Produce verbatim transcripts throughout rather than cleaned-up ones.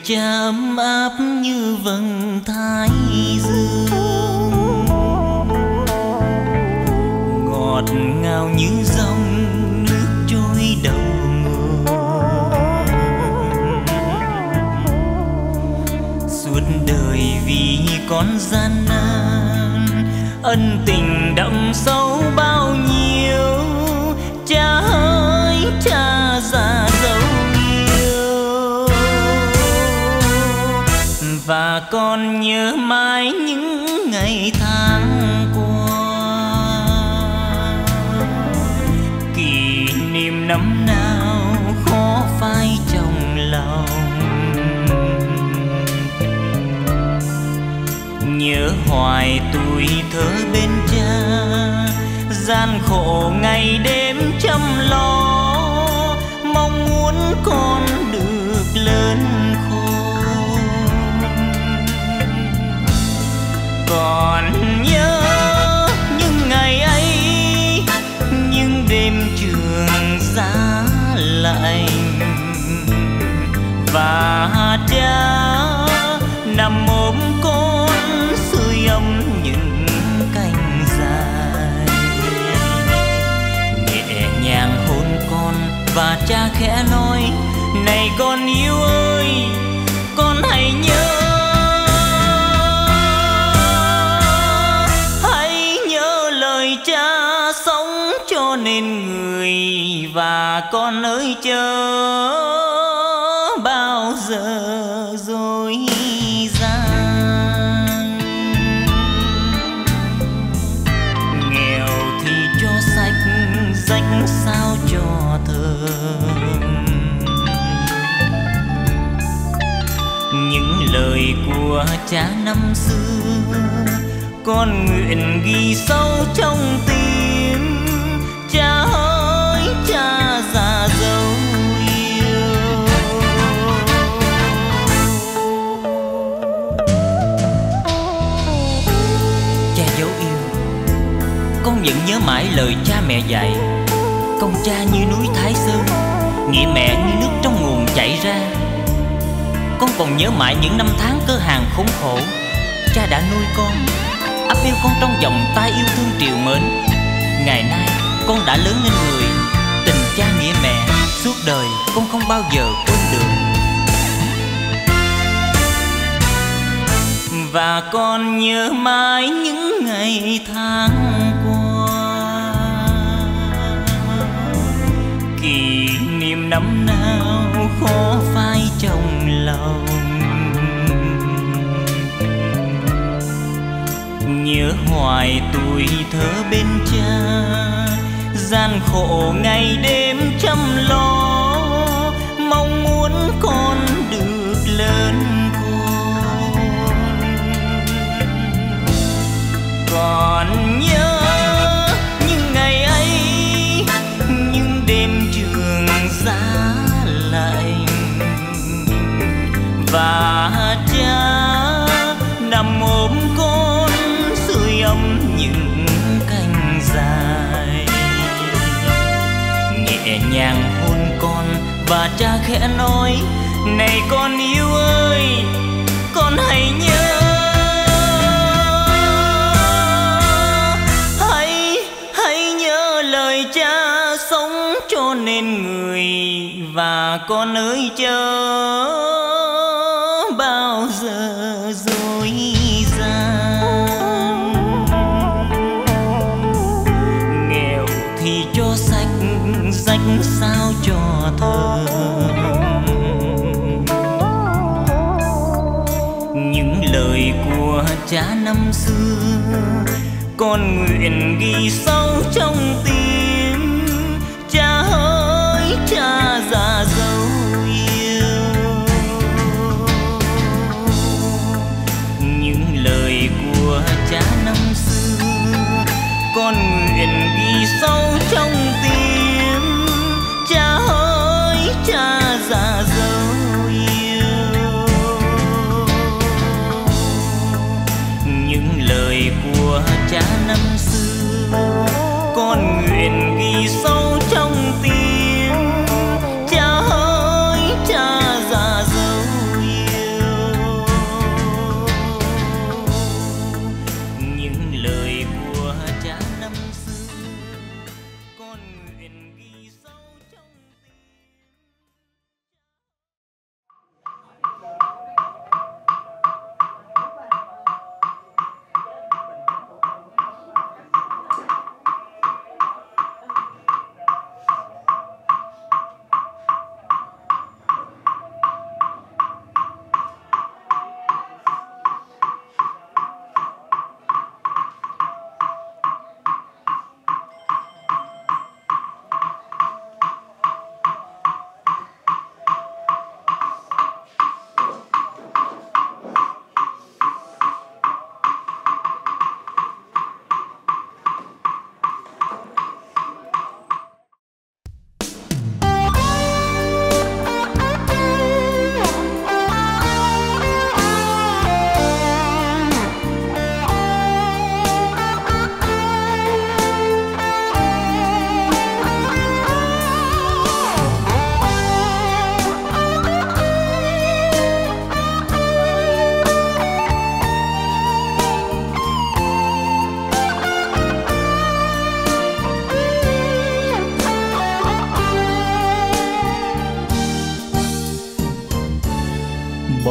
cha ấm áp như vầng thái dương, ngọt ngào như dòng nước trôi đầu nguồn. Suốt đời vì con gian nan, ân tình đậm sâu bao nhiêu. Cha ơi cha già dấu yêu, và con nhớ mãi những ngày tháng qua. Kỷ niệm năm nào khó phai trong lòng, nhớ hoài tuổi thơ bên cha, gian khổ ngày đêm chăm lo, mong muốn con được lớn khôn. Còn nhớ những ngày ấy, những đêm trường giá lạnh, và cha nằm ôm con sưởi ấm những cánh dài. Nhẹ nhàng hôn con và cha khẽ nói: này con yêu ơi, con hãy nhớ, hãy nhớ lời cha sống cho nên người. Và con ơi chớ bao giờ dối gian, nghèo thì cho sách, rách sao cho thơm. Những lời của cha năm xưa con nguyện ghi sâu trong tim. Cha ơi cha già dấu yêu, cha dấu yêu, con vẫn nhớ mãi lời cha mẹ dạy. Công cha như núi Thái Sơn, nghĩa mẹ như nước trong nguồn chảy ra. Con còn nhớ mãi những năm tháng cơ hàng khốn khổ, cha đã nuôi con, ấp yêu con trong vòng tay yêu thương triều mến. Ngày nay con đã lớn lên người, tình cha nghĩa mẹ suốt đời con không bao giờ quên được. Và con nhớ mãi những ngày tháng qua, kỷ niệm năm nào khó phai trong lòng. Nhớ hoài tuổi thơ bên cha, gian khổ ngày đêm chăm lo, mong muốn con được lớn khôn. Còn nhớ những ngày ấy, những đêm trường giá lạnh, và cha nằm ôm con sưởi ấm những cánh dài. Nhẹ nhàng hôn con và cha khẽ nói: này con yêu ơi, con hãy nhớ, hãy hãy nhớ lời cha sống cho nên người. Và con ơi chớ bao giờ dối gian, nghèo thì cho sách, rách sao cho thơm. Những lời của cha năm xưa con nguyện ghi sâu trong tim. Cha ơi cha già dấu yêu, những lời của cha năm xưa con nguyện ghi sâu trong tim. Cha ơi cha già dấu yêu, những lời của cha năm xưa con nguyện ghi sâu trong tim.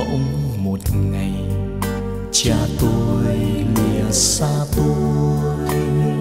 Bỗng một ngày cha tôi lìa xa tôi.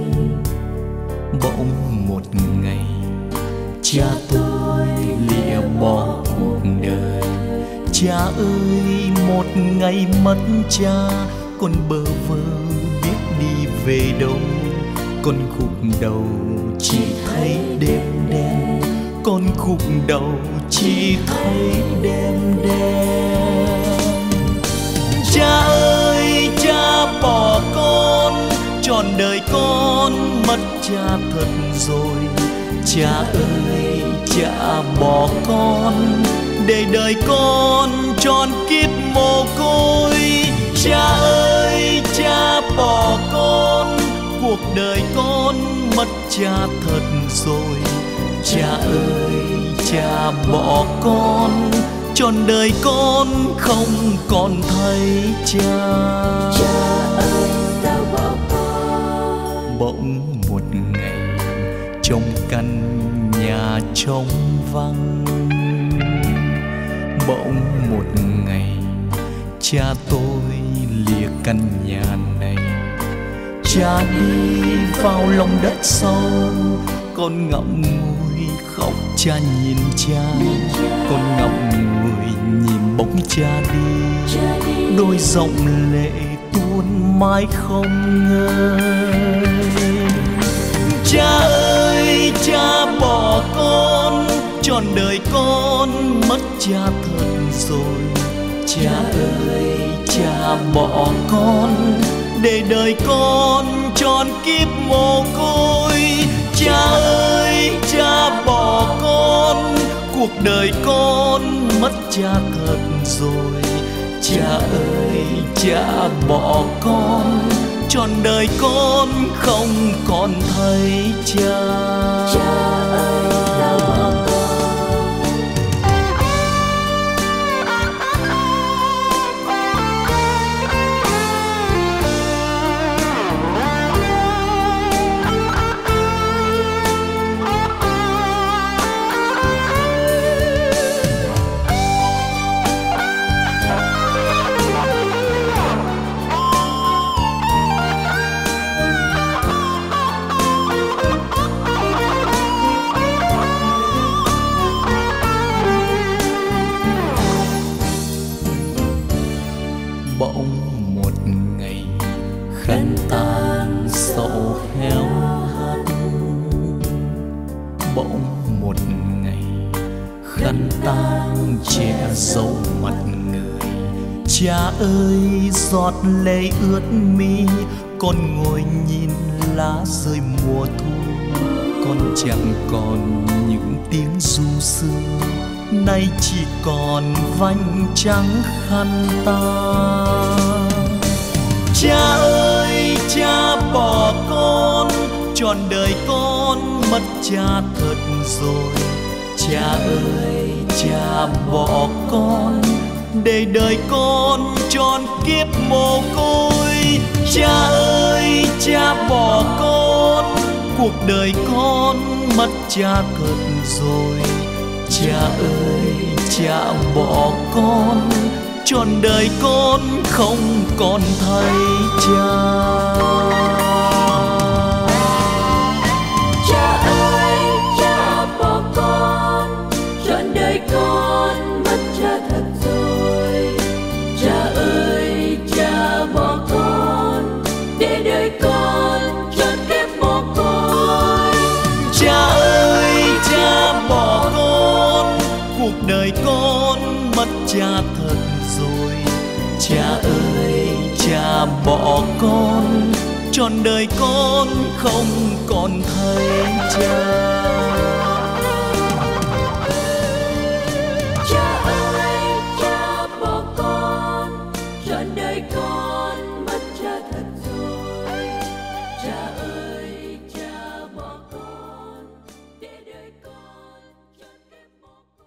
Bỗng một ngày cha tôi lìa bỏ cuộc đời. Cha ơi, một ngày mất cha, con bơ vơ biết đi về đâu. Con khúc đầu chỉ thấy đêm đen, con khúc đầu chỉ thấy đêm đen. Cha ơi, cha bỏ con, trọn đời con mất cha thật rồi. Cha ơi, cha bỏ con, để đời con trọn kiếp mồ côi. Cha ơi, cha bỏ con, cuộc đời con mất cha thật rồi. Cha ơi, cha bỏ con, trọn đời con không còn thấy cha. Cha ơi, sao bỏ con? Bỗng một ngày trong căn nhà trống vắng, bỗng một ngày cha tôi lìa căn nhà này. Cha đi vào lòng đất sâu, con ngậm ngùi khóc cha nhìn cha. Con ngậm ngùi nhìn bóng cha đi, đôi dòng lệ tuôn mãi không ngơi. Cha ơi, cha bỏ con, trọn đời con mất cha thật rồi. Cha ơi, cha bỏ con, để đời con trọn kiếp mồ côi. Cha ơi, cha bỏ con, cuộc đời con mất cha thật rồi. Cha ơi, cha bỏ con, trọn đời con không còn thấy cha. Cha ơi, sao bỏ con? Bỗng một ngày khăn tàn sầu héo hắt. Bỗng một ngày khăn tàn che dấu mặt người. Cha ơi, giọt lệ ướt mi, con ngồi nhìn lá rơi mùa thu. Con chẳng còn những tiếng ru sương, nay chỉ còn vành trắng khăn tàn. Cha ơi, cha bỏ con, trọn đời con mất cha thật rồi. Cha ơi, cha bỏ con, để đời con trọn kiếp mồ côi. Cha ơi, cha bỏ con, cuộc đời con mất cha thật rồi. Cha ơi, cha bỏ con, trọn đời con không còn thấy cha. Cha ơi, cha bỏ con, trọn đời con mất cha thật rồi. Cha ơi, cha bỏ con, để đời con trọn kiếp mồ côi. Cha ơi, cha bỏ con, cuộc đời con mất cha thật rồi. Cha ơi, cha bỏ con, trọn đời con không còn thấy cha. Cha ơi, cha bỏ con, trọn đời con mất cha thật rồi. Cha ơi, cha bỏ con, để đời con trọn kiếp mồ côi.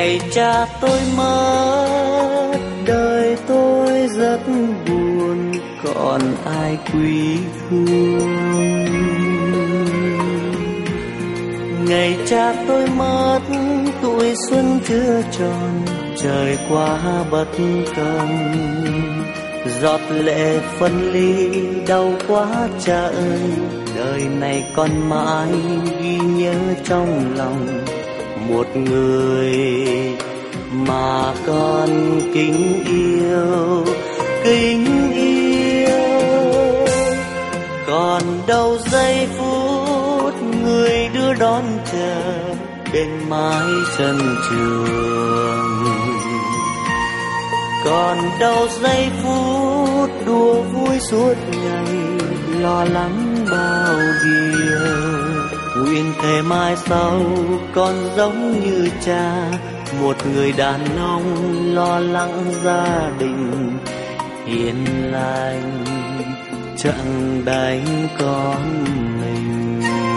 Ngày cha tôi mất, đời tôi rất buồn, còn ai quý thương. Ngày cha tôi mất, tuổi xuân chưa tròn, trời quá bất công. Giọt lệ phân ly đau quá cha ơi, đời này con mãi ghi nhớ trong lòng một người mà con kính yêu, kính yêu. Còn đâu giây phút người đưa đón chờ bên mái sân trường, còn đâu giây phút đùa vui suốt ngày, lo lắng bao điều. Nguyện thề mai sau con giống như cha, một người đàn ông lo lắng gia đình, hiền lành chẳng đánh con mình.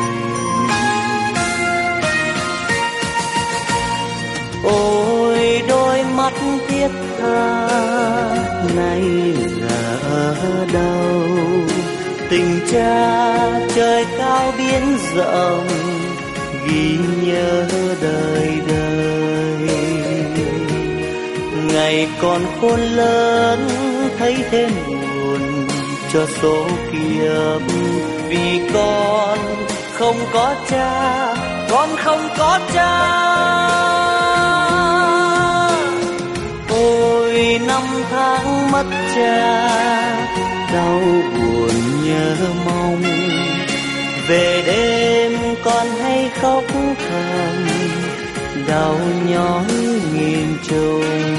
Ôi đôi mắt thiết tha nay giờ ở đâu, tình cha trời cao biển rộng ghi nhớ đời đời. Ngày còn khôn lớn thấy thêm buồn cho số kiếp, vì con không có cha, con không có cha. Ôi năm tháng mất cha, đau buồn nhớ mong, về đêm con hay khóc thầm, đau nhói nghìn trùng.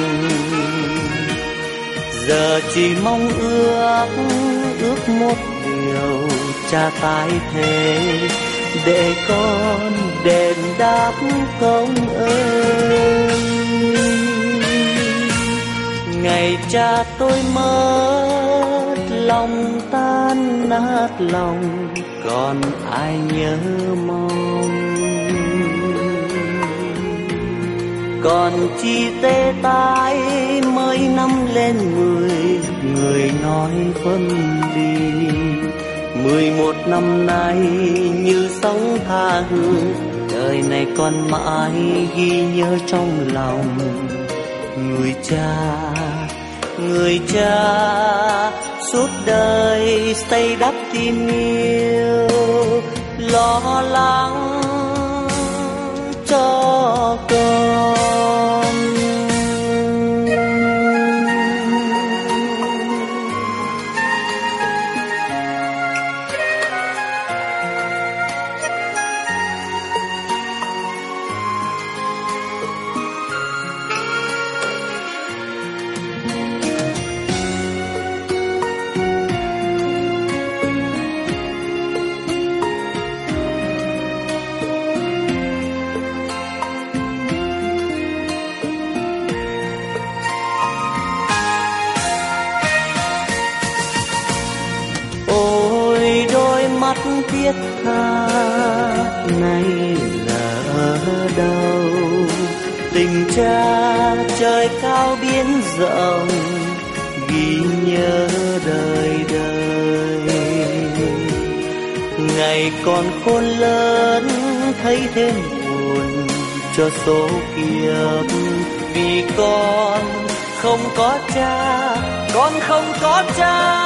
Giờ chỉ mong ước, ước một điều cha tái thế, để con đền đáp công ơn. Ngày cha tôi mất, lòng tan nát lòng, còn ai nhớ mong. Còn chi tê tái mới năm lên mười, người nói phân ly. Mười một năm nay như sóng tha hương, đời này con mãi ghi nhớ trong lòng người cha, người cha suốt đời xây đắp tin yêu, lo lắng cho con. Mắt thiết tha nay là ở đâu, tình cha trời cao biển rộng ghi nhớ đời đời. Ngày còn khôn lớn thấy thêm buồn cho số kiếp, vì con không có cha, con không có cha.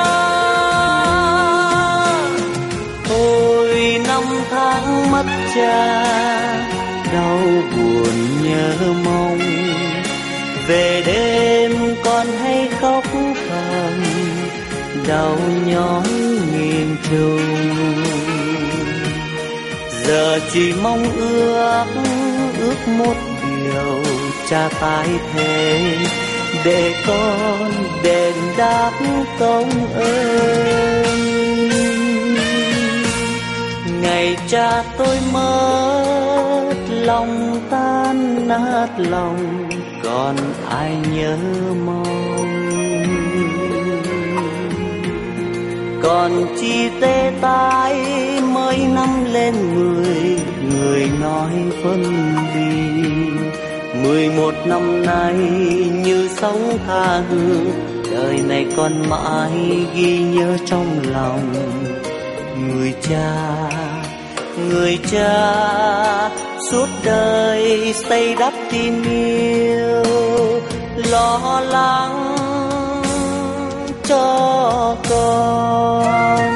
Ôi năm tháng mất cha, đau buồn nhớ mong, về đêm con hay khóc thầm, đau nhói nghìn trùng. Giờ chỉ mong ước, ước một điều cha tái thế, để con đền đáp công ơn. Ngày cha tôi mất, lòng tan nát lòng, còn ai nhớ mong. Còn chi tê tái mới năm lên mười, người nói phân ly. mười một năm nay như sóng tha hương, đời này còn mãi ghi nhớ trong lòng. Người cha, người cha suốt đời xây đắp tin yêu, lo lắng cho con.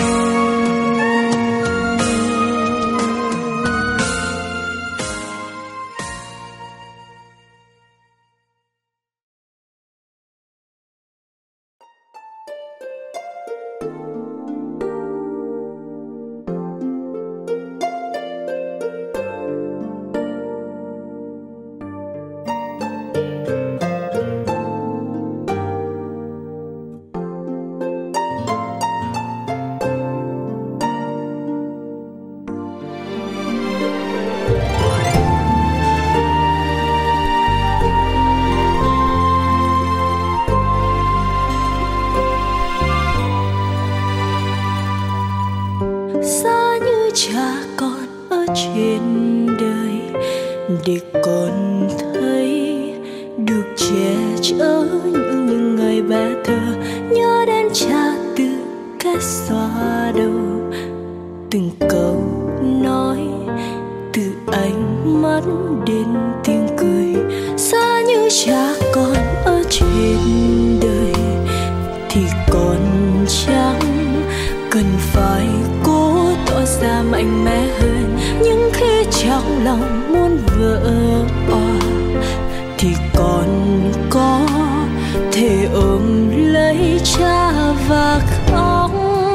Để con thấy được che chở những những ngày bé thơ, nhớ đến cha từ cái xóa đầu, từng câu nói từ ánh mắt đến tiếng cười. Xa như cha con ở trên đời thì con chẳng cần phải cố tỏ ra mạnh mẽ hơn, nhưng khi trong lòng muốn vỡ òa thì con có thể ôm lấy cha và khóc.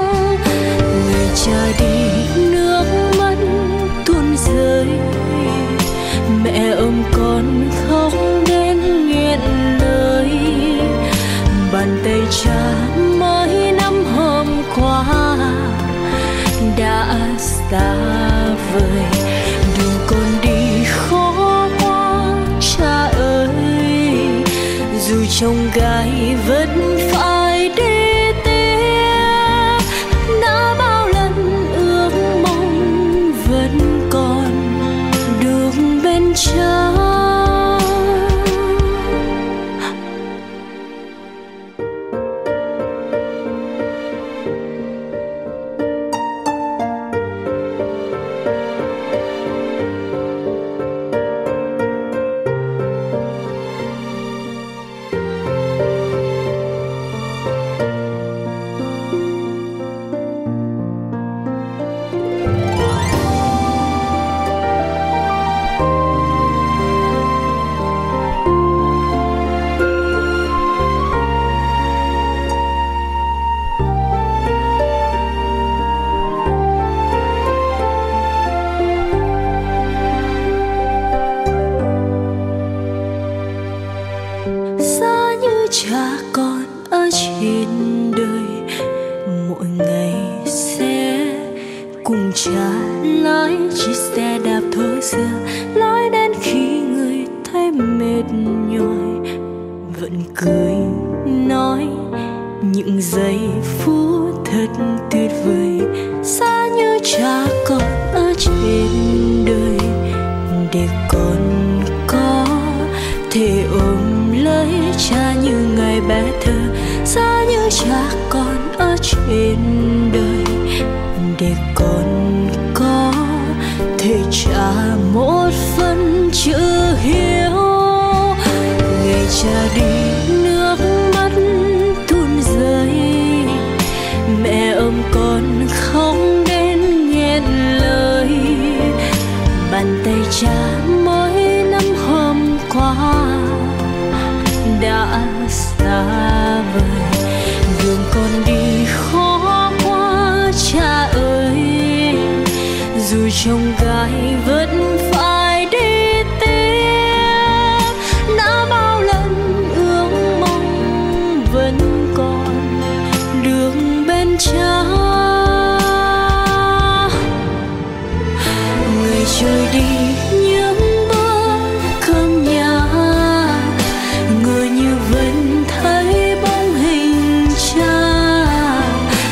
Người cha đi nước mắt tuôn rơi, mẹ ôm con khóc đến nghẹn lời. Bàn tay cha mới năm hôm qua đã xa vời, đường con đi khó quá cha ơi. Dù chông gai vẫn phải đi tiếp, đã bao lần ước mong vẫn còn được bên cha.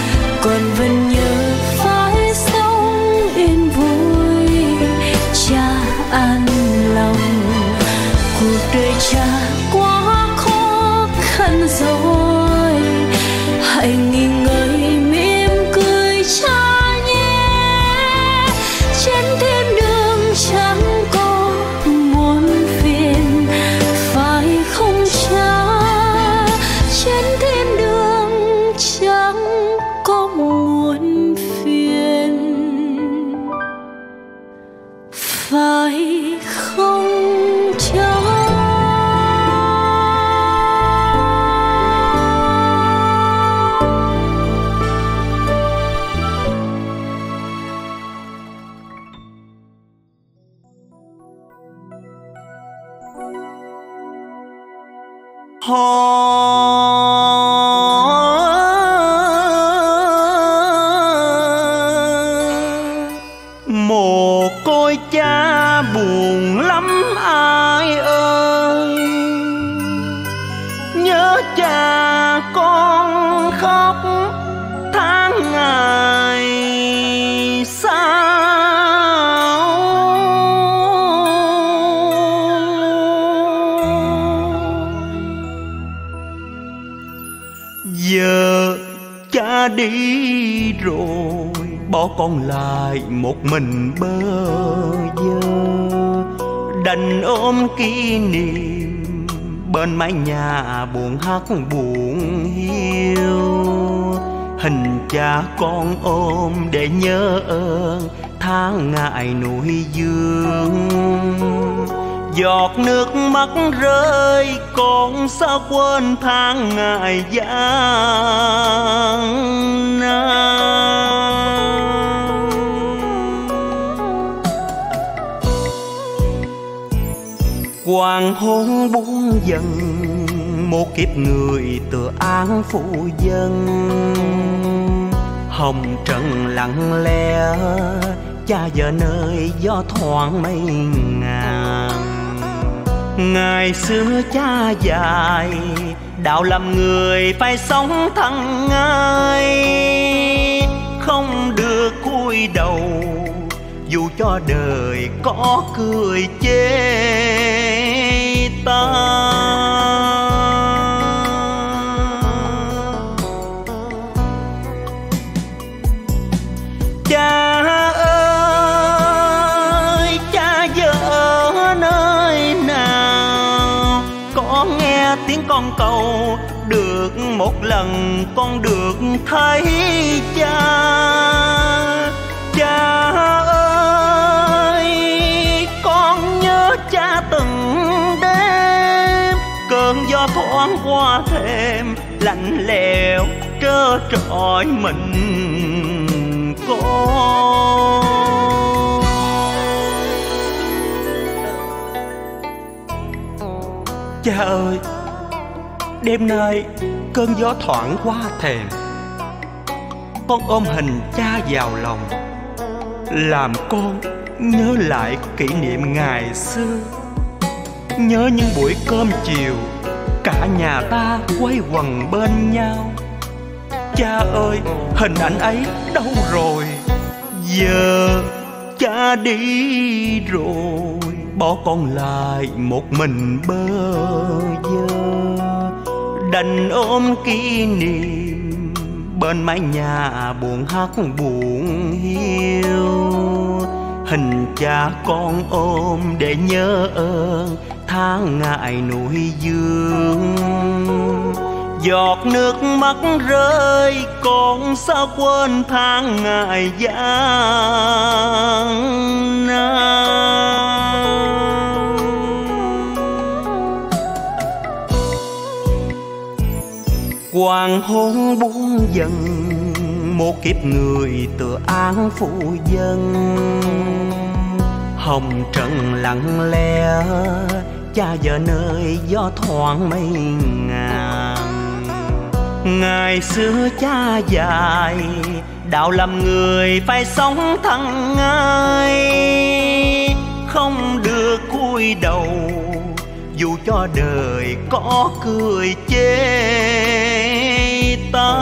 Còn vẫn nhớ phải sống yên vui cha trên thiên đường chẳng có muôn phiền, phải không cha? Trên thiên đường chẳng có muôn phiền, phải không cha? Mồ côi cha buồn lắm ai ơi, nhớ cha con khóc tháng ngày sao. Giờ cha đi rồi, bỏ con lại một mình bơ vơ, đành ôm kỷ niệm bên mái nhà buồn hắt buồn hiu. Hình cha con ôm để nhớ ơn tháng ngày nuôi dưỡng. Giọt nước mắt rơi con sao quên tháng ngày gian nan. Hoàng hôn buông dần, một kiếp người tựa án phụ dân. Hồng trần lặng lẽ, cha giờ nơi gió thoảng mây ngàn. Ngày xưa cha dạy, đạo làm người phải sống thẳng ngay, không được cúi đầu dù cho đời có cười chê ta. Cha ơi, cha giờ ở nơi nào? Có nghe tiếng con cầu, được một lần con được thấy cha. Cha ơi, con nhớ cha từng đêm, cơn gió thoáng qua thềm lạnh lẽo trơ trọi mình con. Cha ơi, đêm nay cơn gió thoảng qua thềm, con ôm hình cha vào lòng, làm con nhớ lại kỷ niệm ngày xưa. Nhớ những buổi cơm chiều, cả nhà ta quây quần bên nhau. Cha ơi, hình ảnh ấy đâu rồi? Giờ cha đi rồi, bỏ con lại một mình bơ vơ, đành ôm kỷ niệm bên mái nhà buồn hắt buồn hiu. Hình cha con ôm để nhớ ơn tháng ngày nuôi dưỡng. Giọt nước mắt rơi con sao quên tháng ngày gian nan. Hoàng hôn buông dần, một kiếp người tựa án phụ dân. Hồng trần lặng lẽ, cha giờ nơi gió thoảng mây ngàn. Ngày xưa cha dạy, đạo làm người phải sống thẳng ngay, không được cúi đầu dù cho đời có cười chê ta.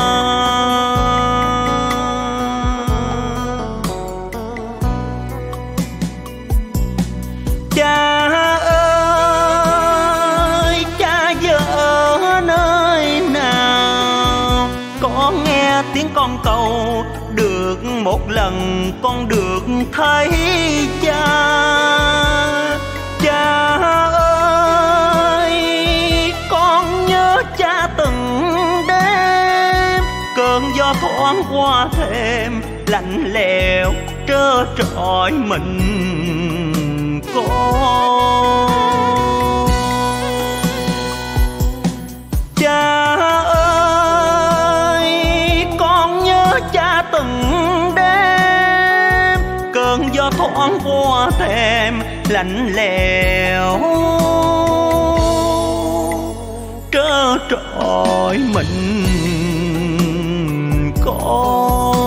Cha ơi, cha giờ ở nơi nào? Có nghe tiếng con cầu, được một một lần con được thấy cha. Cha ơi, con nhớ cha từng đêm, cơn gió thoáng qua thềm lạnh lẽo trơ trọi mình con. Cha ơi, con nhớ cha từng đêm, cơn gió thoáng qua thềm lạnh lẽo trơ trọi mình con.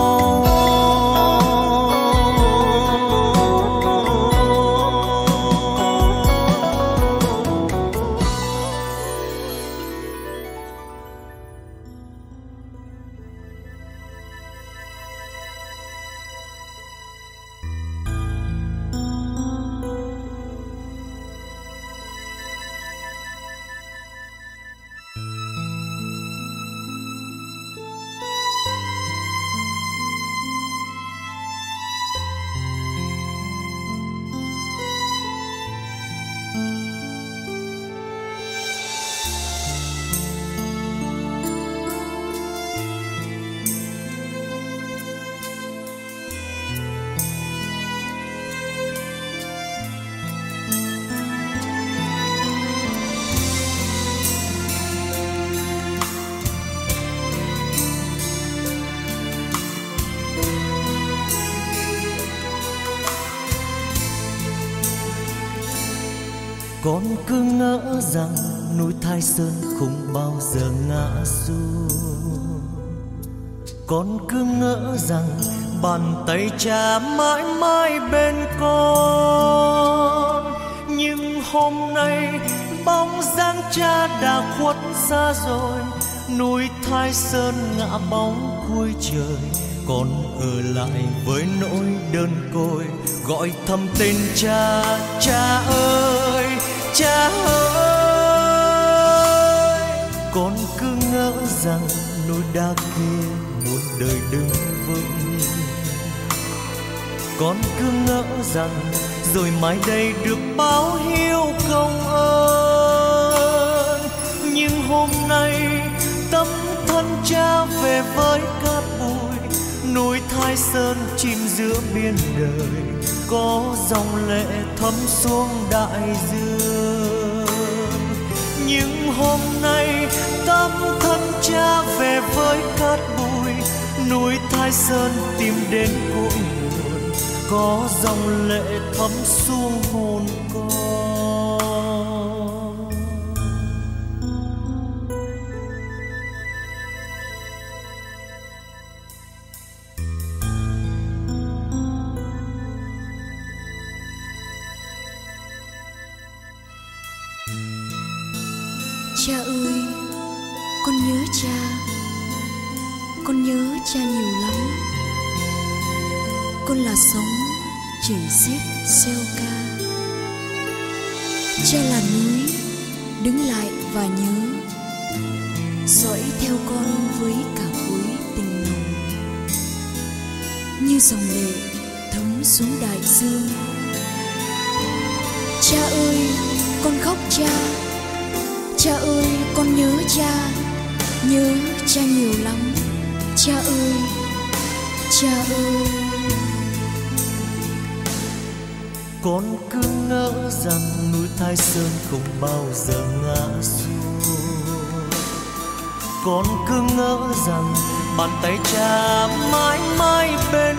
Con cứ ngỡ rằng núi Thái Sơn không bao giờ ngã xuống. Con cứ ngỡ rằng bàn tay cha mãi mãi bên con. Nhưng hôm nay bóng dáng cha đã khuất xa rồi, núi Thái Sơn ngã bóng cuối trời. Con ở lại với nỗi đơn côi, gọi thầm tên cha. Cha ơi, cha ơi, con cứ ngỡ rằng núi đá kia muôn đời đứng vững. Con cứ ngỡ rằng rồi mai đây được báo hiếu công ơn. Nhưng hôm nay tấm thân cha về với cát bụi, núi Thái Sơn chìm giữa biển đời, có dòng lệ thấm xuống đại dương. Nhưng hôm nay tấm thân cha về với cát bụi, núi Thái Sơn tìm đến cội nguồn, có dòng lệ thấm xuống hồn con. Cha ơi, con nhớ cha, con nhớ cha nhiều lắm. Con là sóng chảy xiết xeo ca, cha là núi đứng lại và nhớ, dõi theo con với cả khối tình nồng, như dòng lệ thấm xuống đại dương. Cha ơi, con khóc cha. Cha ơi, con nhớ cha, nhớ cha nhiều lắm. Cha ơi, cha ơi. Con cứ ngỡ rằng núi Thái Sơn không bao giờ ngã xuống. Con cứ ngỡ rằng bàn tay cha mãi mãi bên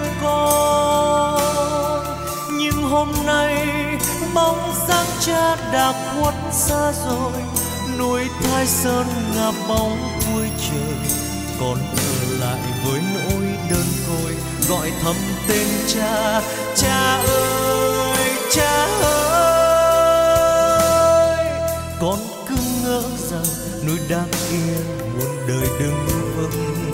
con. Nhưng hôm nay bóng dáng cha đã khuất xa rồi, núi Thái Sơn ngả bóng cuối trời. Con ở lại với nỗi đơn côi, gọi thầm tên cha. Cha ơi, cha ơi, con cứ ngỡ rằng núi đá kia muôn đời đứng vững.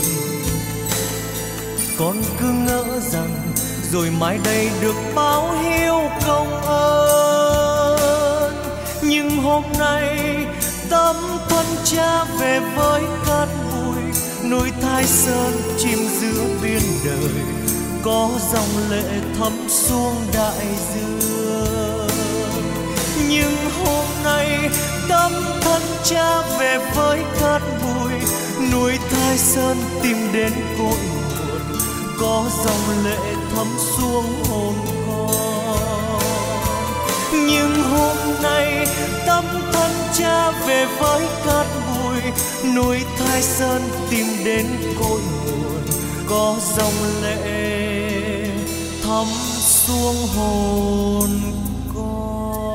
Con cứ ngỡ rằng rồi mai đây được báo hiếu công ơn. Nhưng hôm nay tấm thân cha về với cát bụi, núi Thái Sơn chìm giữa biển đời, có dòng lệ thấm xuống đại dương. Nhưng hôm nay tấm thân cha về với cát bụi, núi Thái Sơn tìm đến cội nguồn, có dòng lệ thấm xuống hồn con. Nhưng hôm nay tấm thân cha về với cát bụi, núi Thái Sơn tìm đến cội nguồn, có dòng lệ thấm xuống hồn con.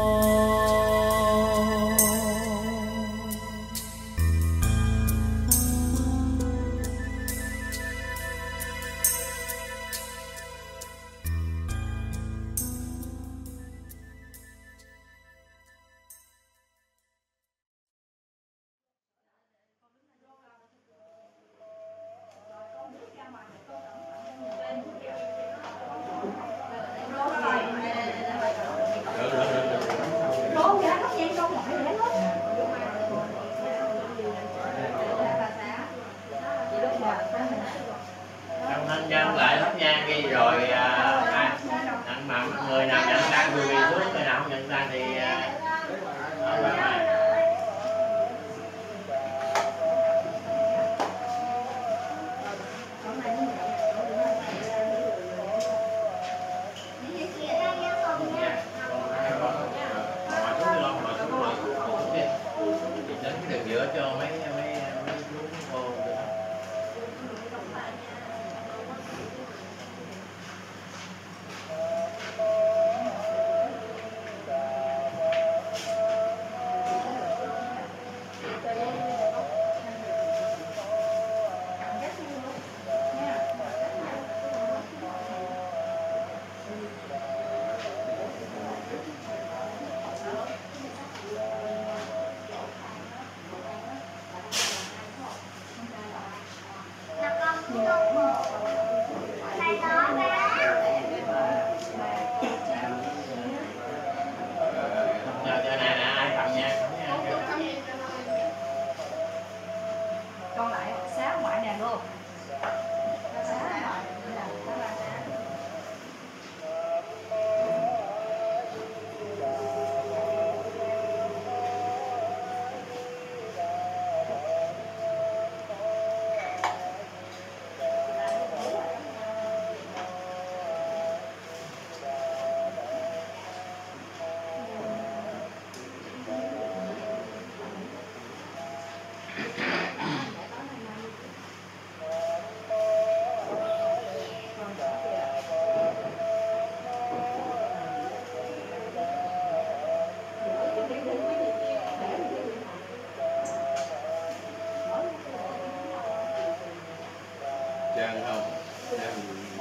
Thân nhân lại thắp nhang đi rồi à, mà người nào nhận ra người bị xuống, người nào không nhận ra thì ở ngoài ngoài. Đường giữa cho mấy mấy mấy chú cô được. Con lại xá ngoại nè luôn. Trang không? Trang...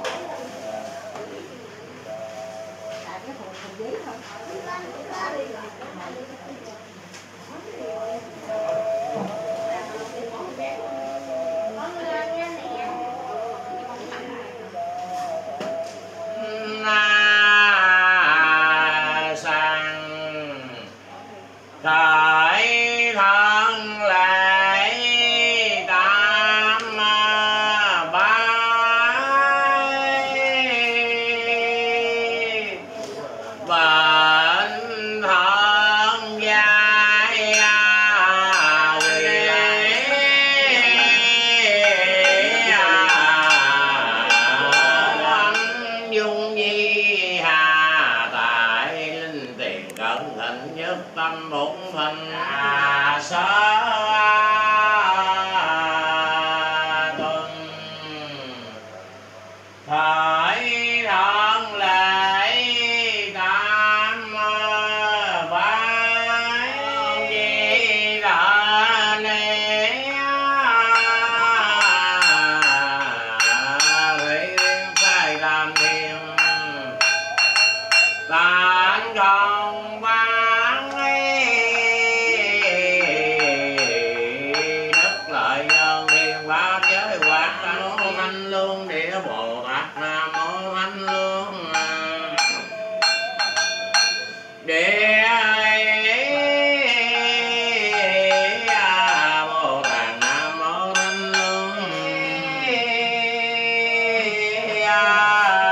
Tại thân lễ tam bái bệnh thân giai quỷ dung di hà tại linh tiền cẩn thận nhất tâm bổn thân à sơ tuần thời thân lễ tam bái di đà ni hủy sai làm thiền tán công bán đất lợi nhân thiên pháp giới quạt nam mô thanh lương địa bồ tát nam mô thanh lương địa bồ tát nam mô thanh lương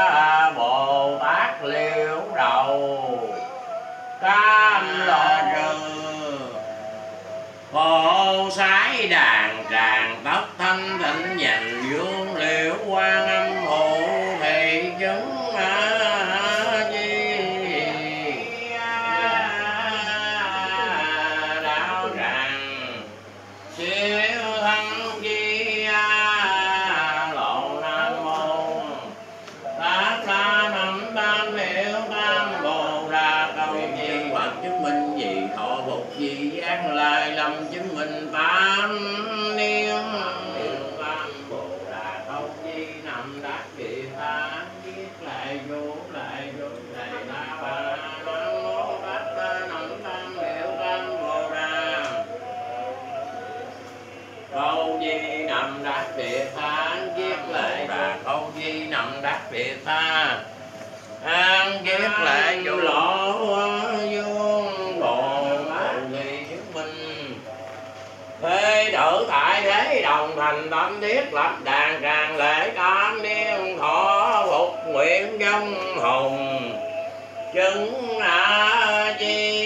biệt an kiết lệ bà con di nằm đắc biệt ta an kiết lệ chủ lộ vuông bồn ly chứng minh thế tử tại thế đồng thành tâm thiết lập đàn tràng lễ tam niên thọ phục nguyện dân hùng chứng a chi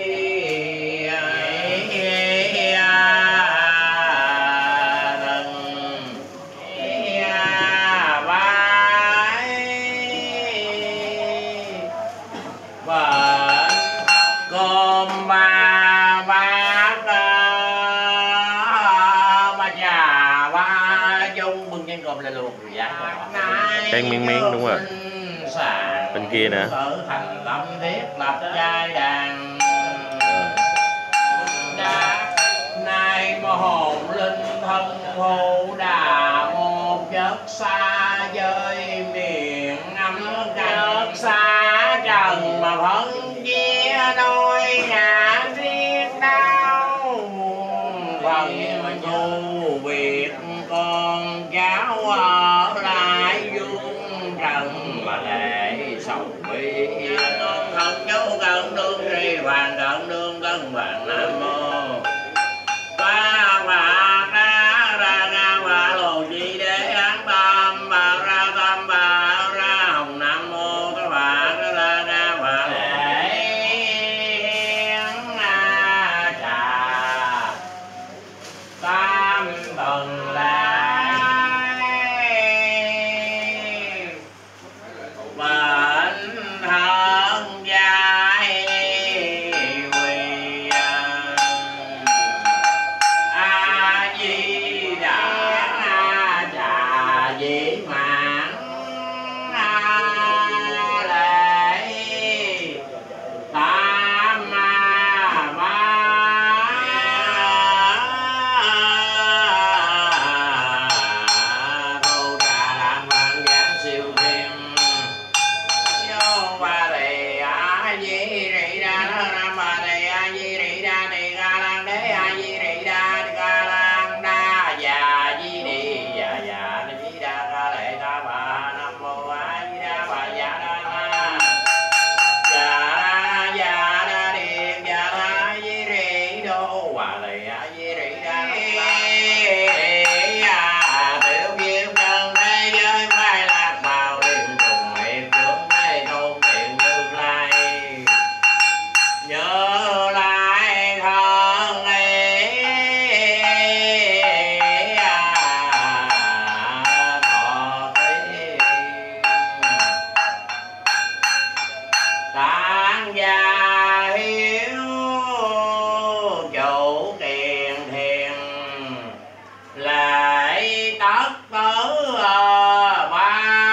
Cái miếng miếng đúng rồi. Bên kia nè. Thành tâm thiết lập giai đàn. Nay mô hồn linh thân hô đà một chất xa dơi miền âm chất xa trần mà phân chia đôi ngã riêng đau phần tu việc con cháu ở lại vuông trần mà lệ sầu bi con thần chú cận đương ri hoàng cận đương cân vàng nam mô ba và ra ra ra và lộ chi đế án tam bà ra tam bà ra hồng nam mô các bà ra ra ra và lễ a trà tam tầng lại bệnh thân dài quỳ a di đà a trà di mãn a lễ tam ma ba thâu trà làm văn giảng siêu thiên vô ba đề a di rị đa nam ba đề a di rị đa đề ca lan đế a di rị đa đề ca lan đa già di đi già già di đa ca lệ ta bà nam mô a di đà bà già đa na già đa già đa điện già đa di rị đô bà lệ a di rị đa a tiểu kiếp chân thế giới mai lạc vào đêm trùng miệt trưởng thế tôn tiện như lai nhớ lại thân ấy thọ tí tán gia hiếu chủ tiền thiền lại tất tử ba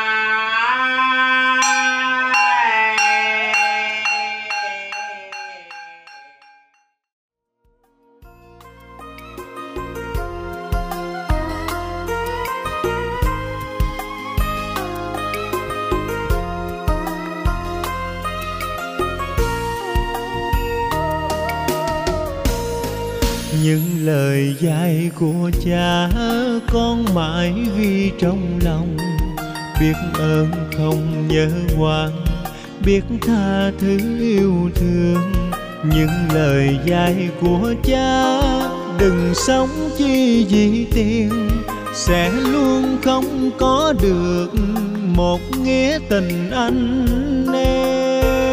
những lời dạy của cha con mãi ghi trong lòng, biết ơn không nhớ oan, biết tha thứ yêu thương. Những lời dạy của cha đừng sống chi vì tiền, sẽ luôn không có được một nghĩa tình anh em.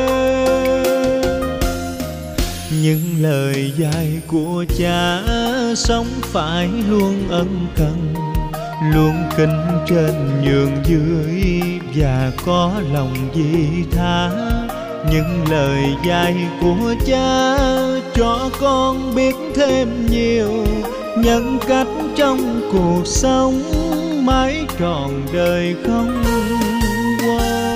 Những lời dạy của cha sống phải luôn ân cần, luôn kính trên nhường dưới và có lòng vị tha. Những lời dạy của cha cho con biết thêm nhiều nhân cách trong cuộc sống, mãi trọn đời không quên.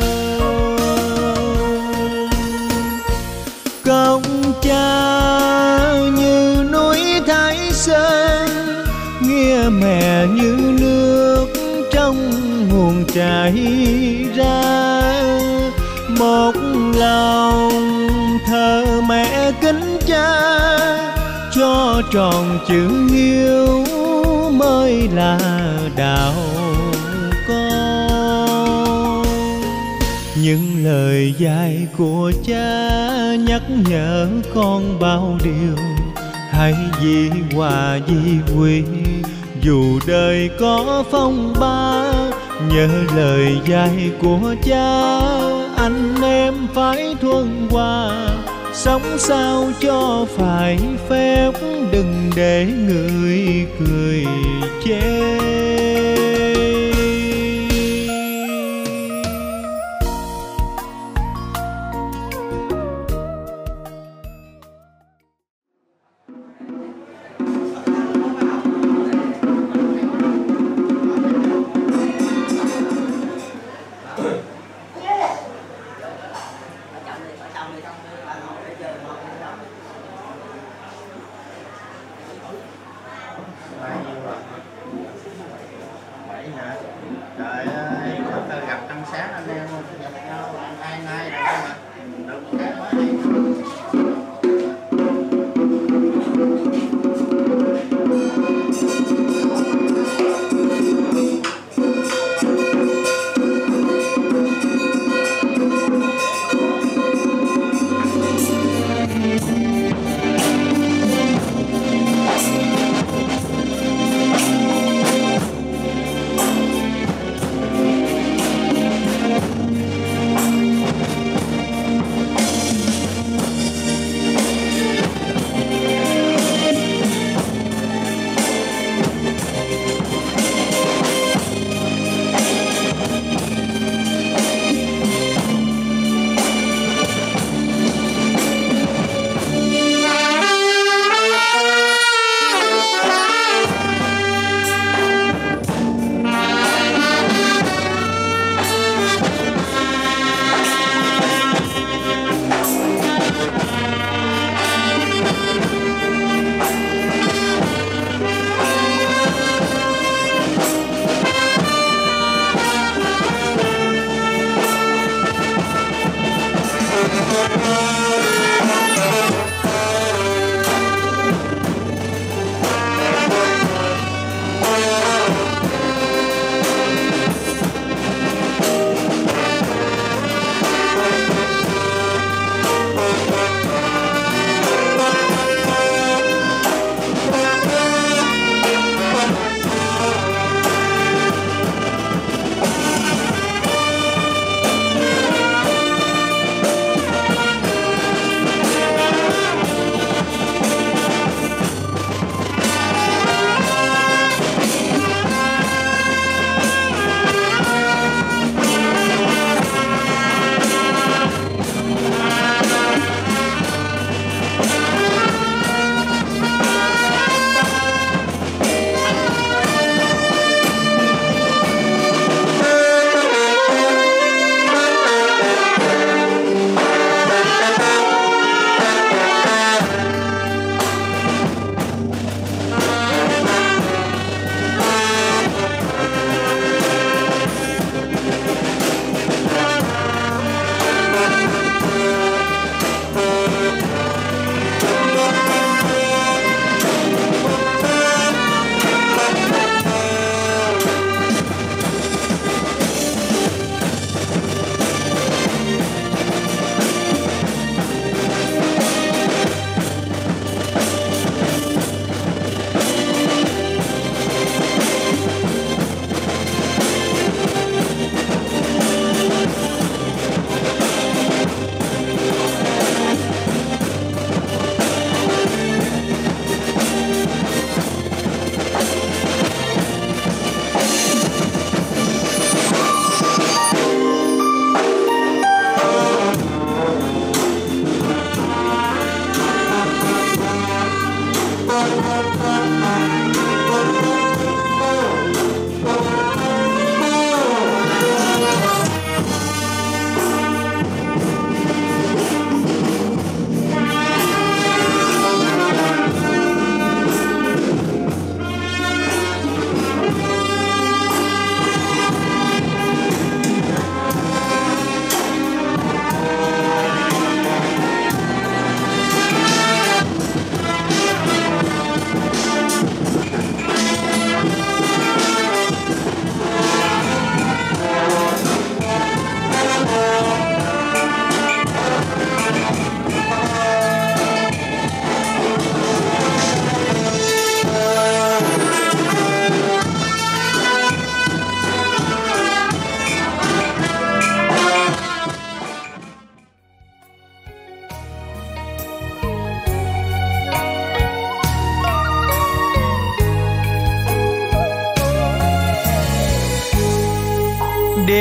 Công cha như núi Thái Sơn, nghĩa mẹ như nước trong nguồn chảy ra. Một lòng thờ mẹ kính cha, cho tròn chữ yêu mới ơi là đạo con. Những lời dạy của cha nhắc nhở con bao điều, hãy di hòa di quy dù đời có phong ba. Nhớ lời dạy của cha, anh em phải thuần hòa, sống sao cho phải phép, đừng để người cười chê.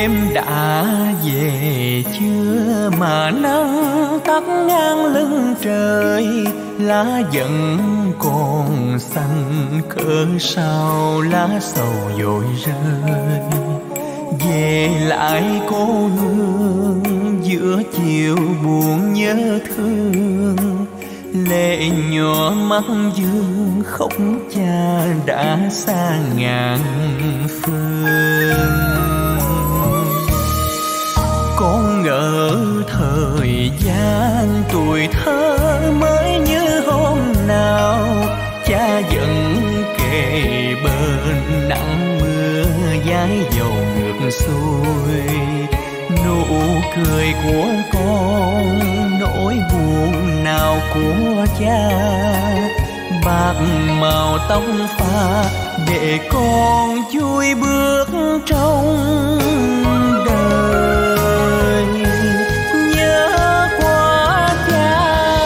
Em đã về chưa mà nắng tắt ngang lưng trời, lá vẫn còn xanh cỡ sao lá sầu dội rơi. Về lại cô hương giữa chiều buồn nhớ thương, lệ nhỏ mắt dương khóc cha đã xa ngàn phương. Con ngỡ thời gian tuổi thơ mới như hôm nào, cha vẫn kề bên nắng mưa dãi dầu ngược xuôi. Nụ cười của con nỗi buồn nào của cha, bạc màu tóc pha để con vui bước trong đời. Nhớ quá cha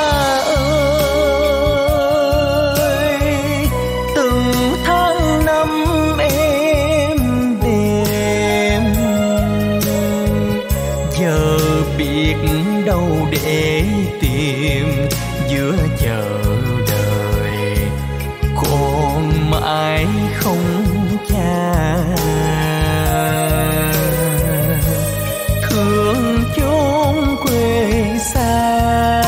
ơi, từng tháng năm em đêm, giờ biết đâu để tìm giữa chờ đời. Con mãi không cha, thương chốn quê xa.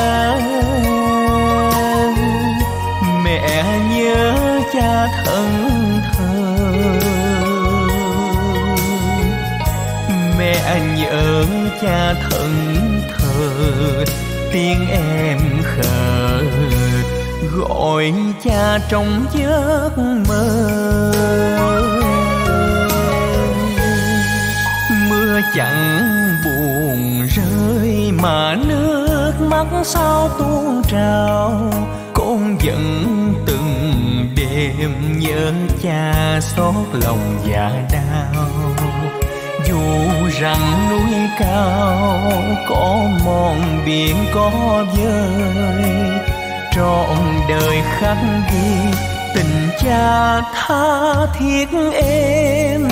Mẹ nhớ cha thân thờ, mẹ nhớ cha thân thờ. Tiếng em khờ gọi cha trong giấc mơ. Mưa chẳng buồn rơi mà nước mắt sao tuôn trào. Con vẫn từng đêm nhớ cha xót lòng dạ đau. Dù rằng núi cao có mòn biển có vơi, trọn đời khắc ghi tình cha tha thiết em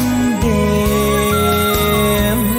đêm.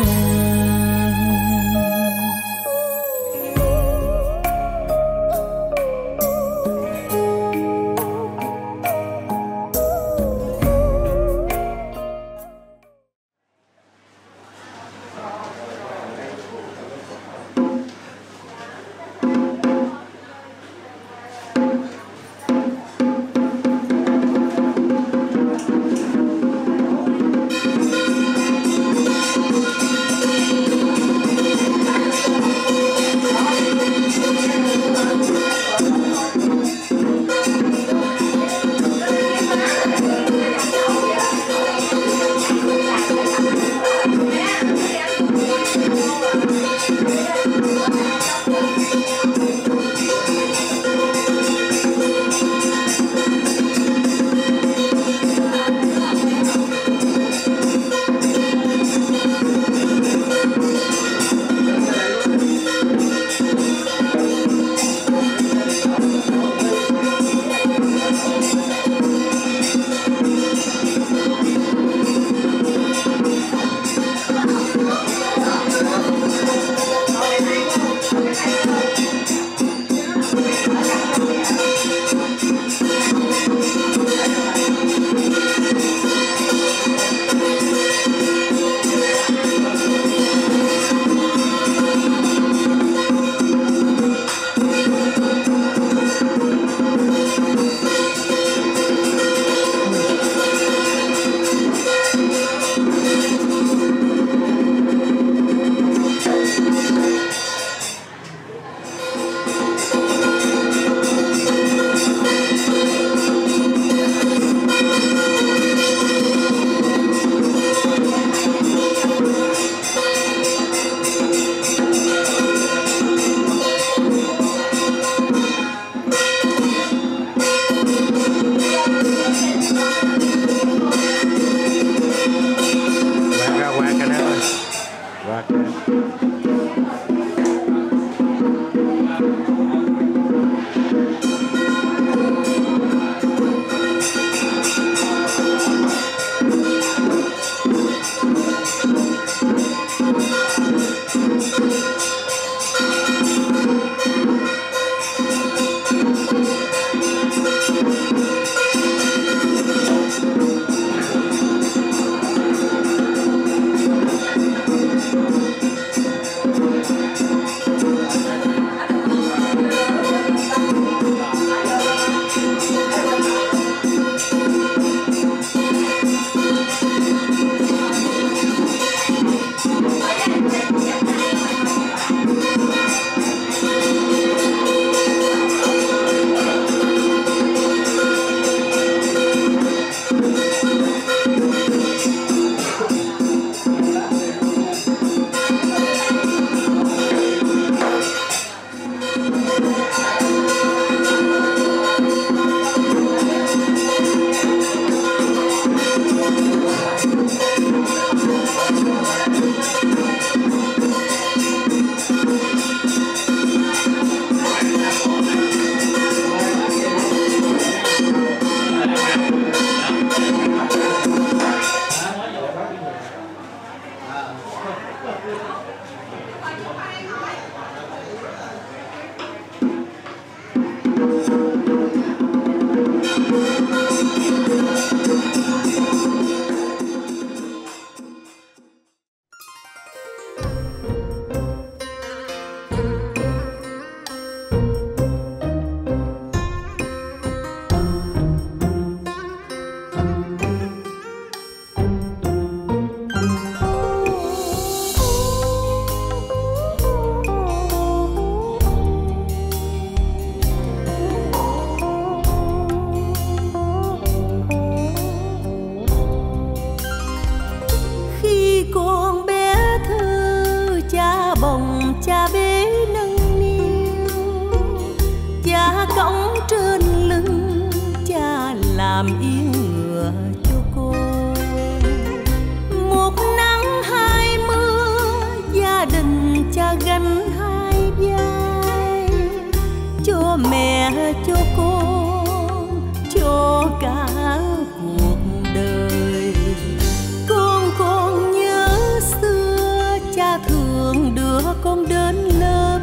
làm yên ngựa cho con. Một nắng hai mưa, gia đình cha gánh hai vai, cho mẹ cho con, cho cả cuộc đời. Con còn nhớ xưa cha thường đưa con đến lớp,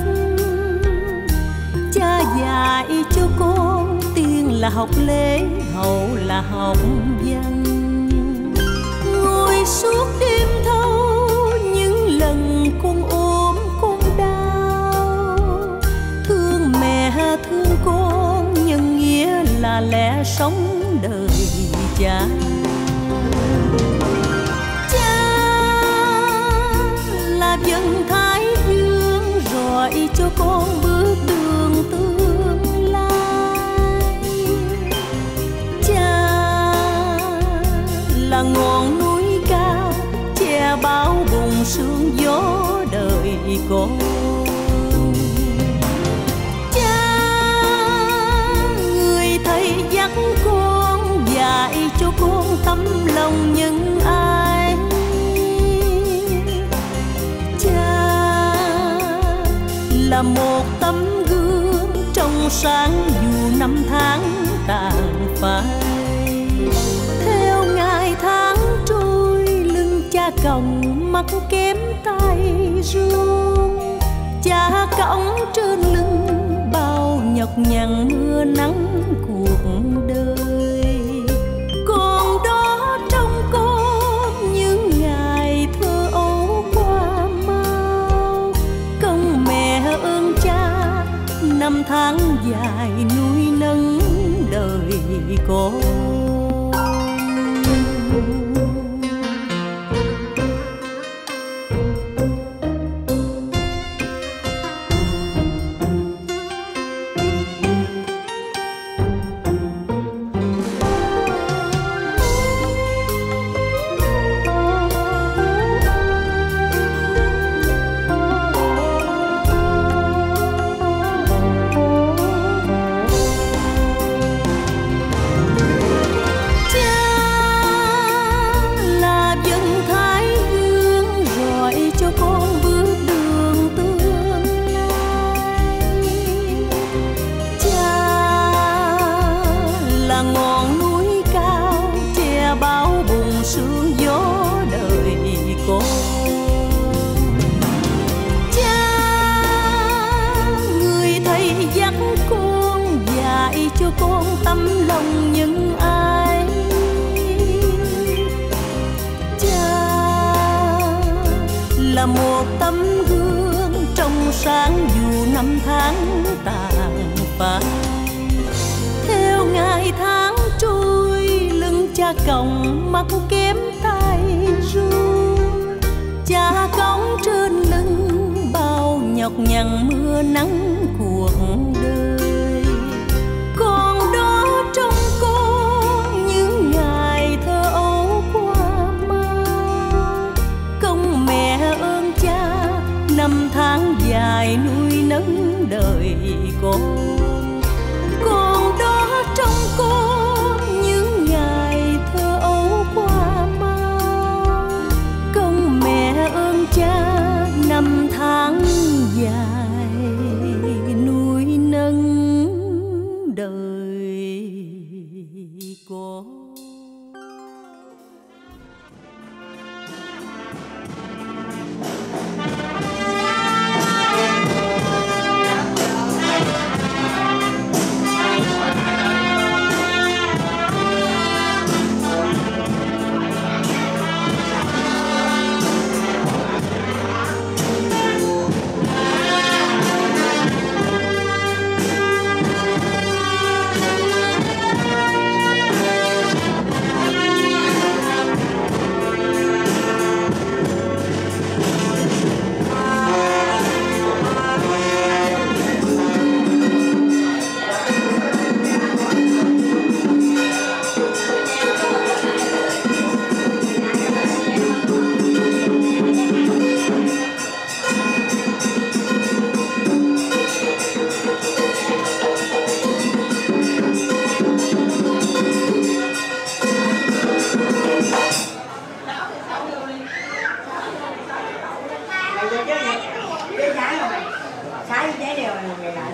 cha dạy cho con tiên là học lễ, hậu là học văn. Ngồi suốt đêm thâu những lần con ốm con đau, thương mẹ thương con nhân nghĩa là lẽ sống đời cha. Cha là vầng thái dương rọi cho con bước đường tương lai. Cha là ngọn núi cao che bao bùng sương gió đời con. Cha người thầy dắt con, dạy cho con tấm lòng nhân ái. Cha là một tấm gương trong sáng dù năm tháng tàn phai. Theo ngày tháng trôi lưng cha còng mắt kém tay run, cha cõng trên lưng bao nhọc nhằn mưa nắng cuộc đời. Còn đó trong con những ngày thơ ấu qua mau, công mẹ ơn cha năm tháng dài nuôi nấng đời con. Là một tấm gương trong sáng dù năm tháng tàn phai. Theo ngày tháng trôi lưng cha còng mắt kém tay run, cha cõng trên lưng bao nhọc nhằn mưa nắng cuộc đời. Còn đó trong con những ngày thơ ấu qua mau, công mẹ ơn cha năm tháng dài nuôi nấng đời con. Còn đó trong con những ngày thơ ấu qua mau, công mẹ ơn cha năm tháng dài nuôi nấng đời con. trái điều này người lại.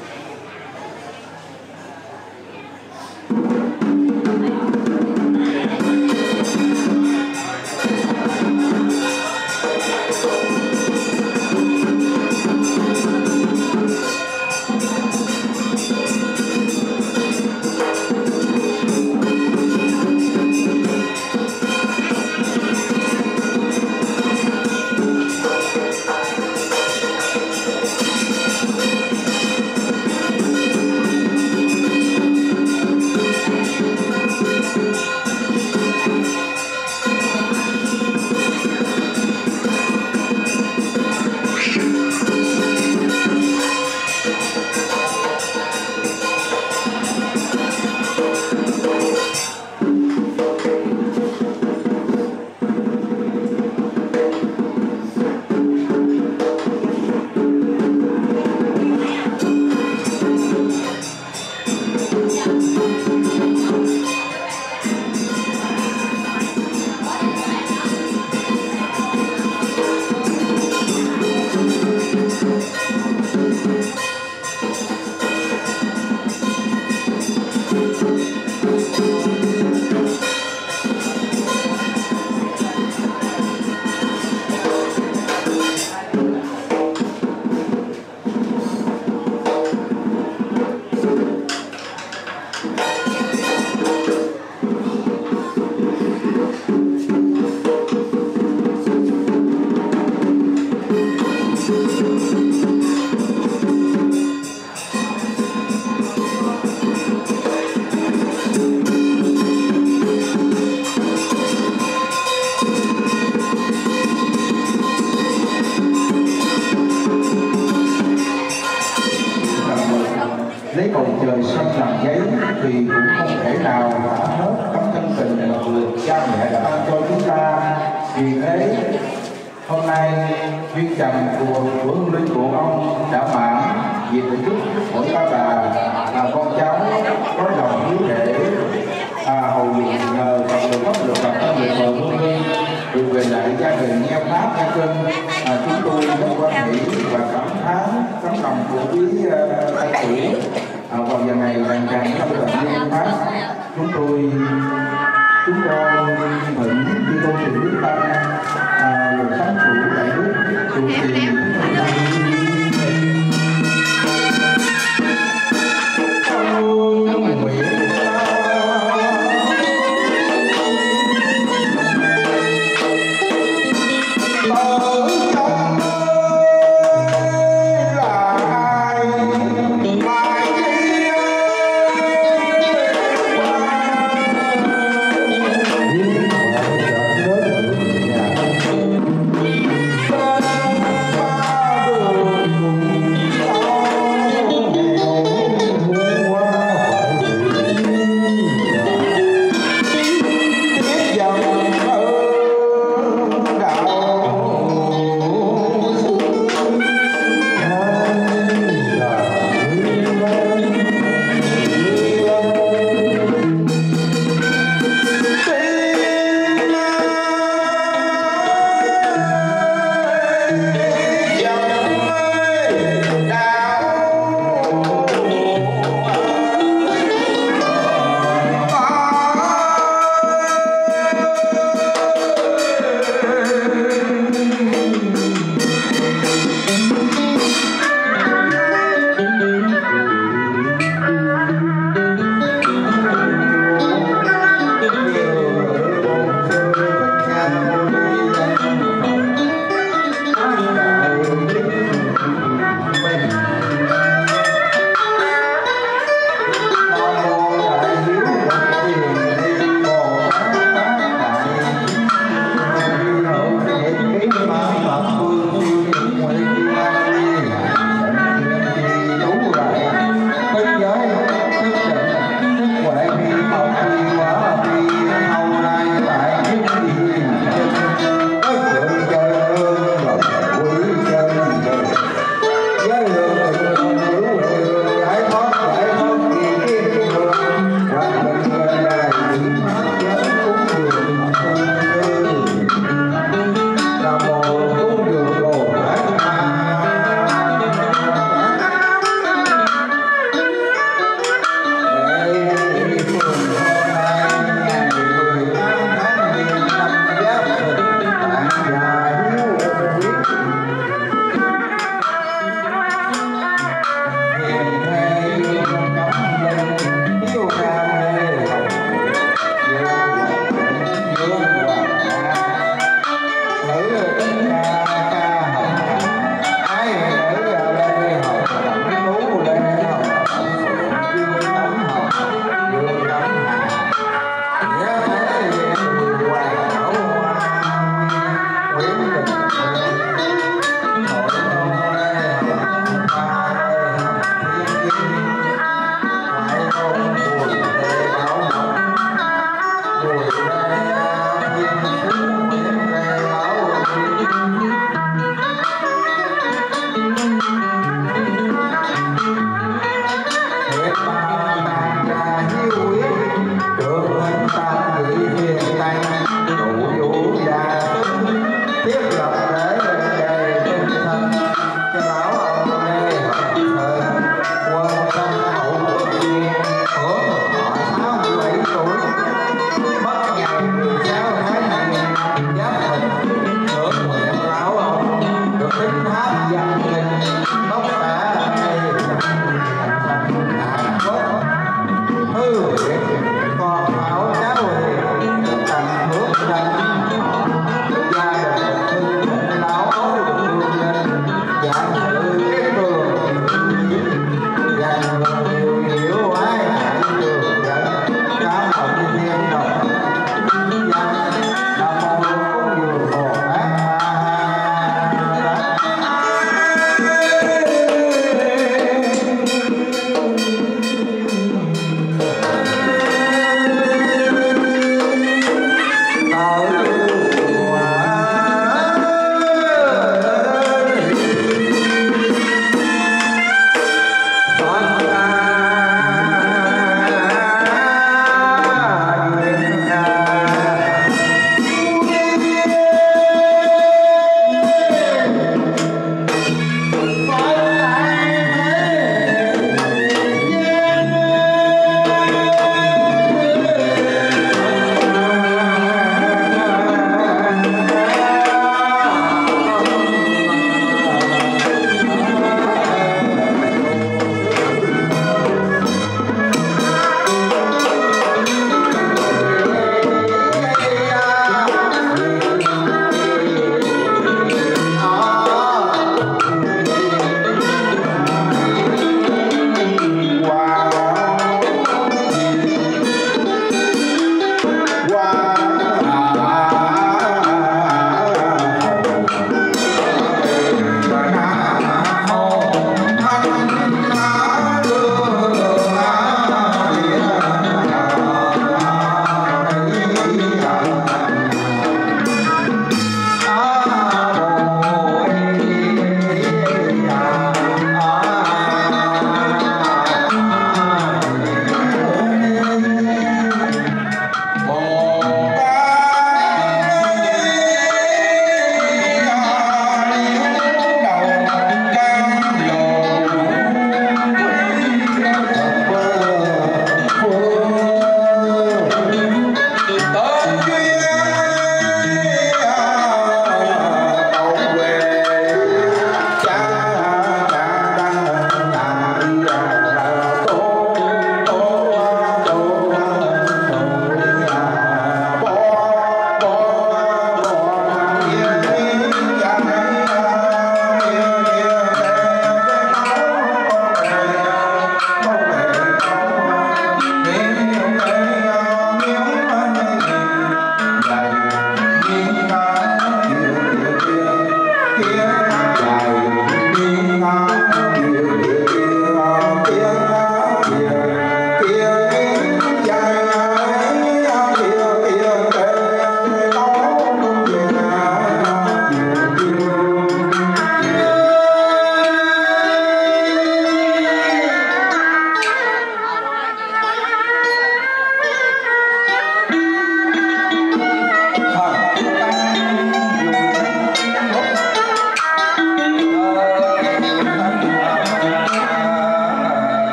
Lấy bầu trời xanh làm giấy thì cũng không thể nào tả hết tấm chân tình mà người cha mẹ đã ban cho chúng ta. Vì thế hôm nay duyên trầm của của hương linh của ông đã mãn dịp để chúc mỗi ta bà là con cháu có lòng hiếu để à, hầu nguyện nhờ và được có được gặp trong người thờ hương linh được về lại gia đình nghe pháp nghe kinh. À, chúng tôi rất quan hỷ và cảm thán tấm lòng của quý uh, anh chị à, vào giờ này càng càng trong tận liên pháp. Chúng tôi chúng con mệnh như công trình nước ta à, luật sáng chủ đại đức chủ trì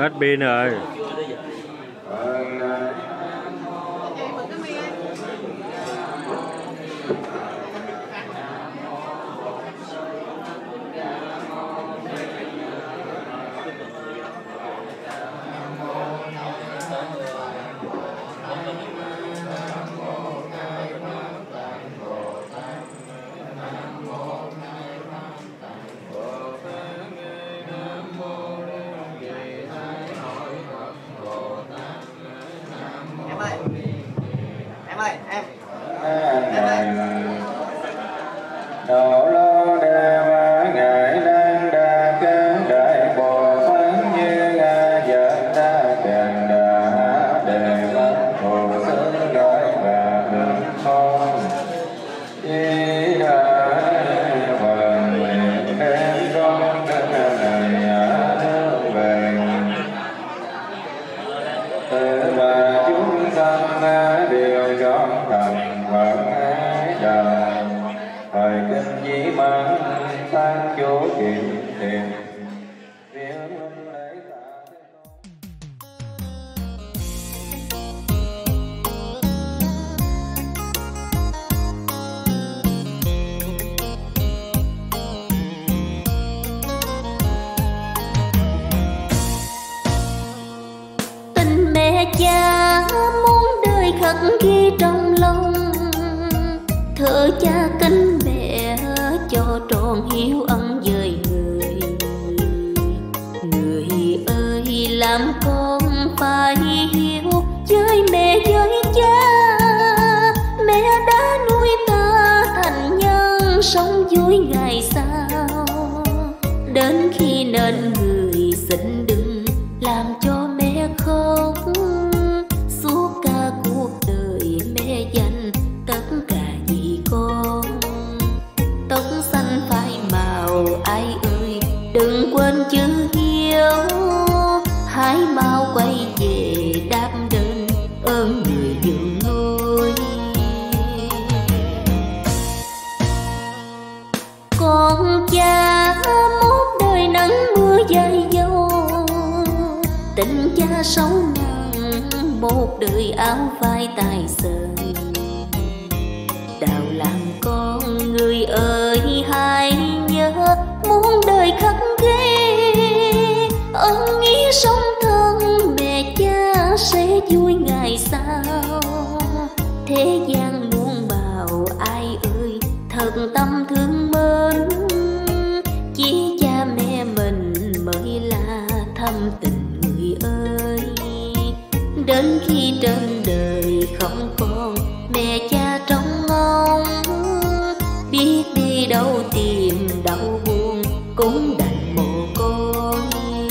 Hết pin rồi. Đạo lô đề ma ngài đang đa kế đại bồ phán như nga dẫn đa đàn đà đề mất hồ sơ nói và hương phong ý đà vần nguyện đem con này hướng về từ và chúng sanh đều chọn thành vận ái trời thời kinh dĩ mang tan chỗ kiệm tiền việc lễ tạ tình mẹ cha muốn đời khắc ghi trong lòng, thở cha kính mẹ cho trọn hiếu ân với người. Người ơi làm con phải hiếu với mẹ với cha, mẹ đã nuôi ta thành nhân sống vui ngày sau. Đến khi nên người xin đừng làm cho mẹ khóc, suốt cả cuộc đời mẹ dành tất cả vì con. Tóc xanh phai màu ai ơi đừng quên chữ hiếu, hãy mau quay về đáp đền ơn người dưỡng nuôi. Con cha một đời nắng mưa dày dâu, tình cha sâu nặng một đời áo vai tài sơn. Đạo làm con người ơi hãy nhớ, muốn đời khắc ghi ơn nghĩa sống thân mẹ cha sẽ vui ngày sau. Thế gian muôn bào ai ơi thật tâm thương mến, chỉ cha mẹ mình mới là thâm tình người ơi. Đến khi trên đời không còn mẹ cha trong ngóng, biết đi đâu tìm đâu buồn cũng đành mồ côi.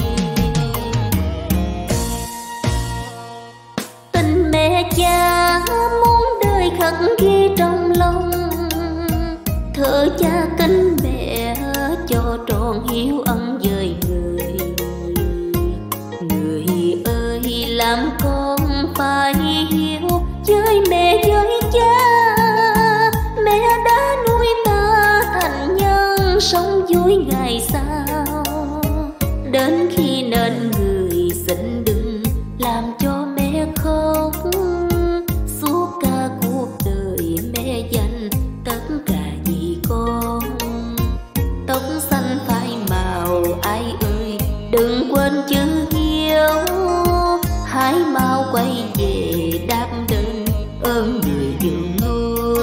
Tình mẹ cha muốn đời khắc ghi trong lòng, thở cha kính mẹ cho trọn hiếu ân với người. Người ơi làm con phải hiếu với mẹ với cha, mẹ đã nuôi ta thành nhân sống vui ngày sau. Đến khi nên người xin đừng làm cho mẹ khóc, suốt cả cuộc đời mẹ dành tất cả vì con. Tóc xanh phai màu ai ơi đừng quên chữ hiếu, hãy mau quay về đáp đền ơn người dưỡng nuôi.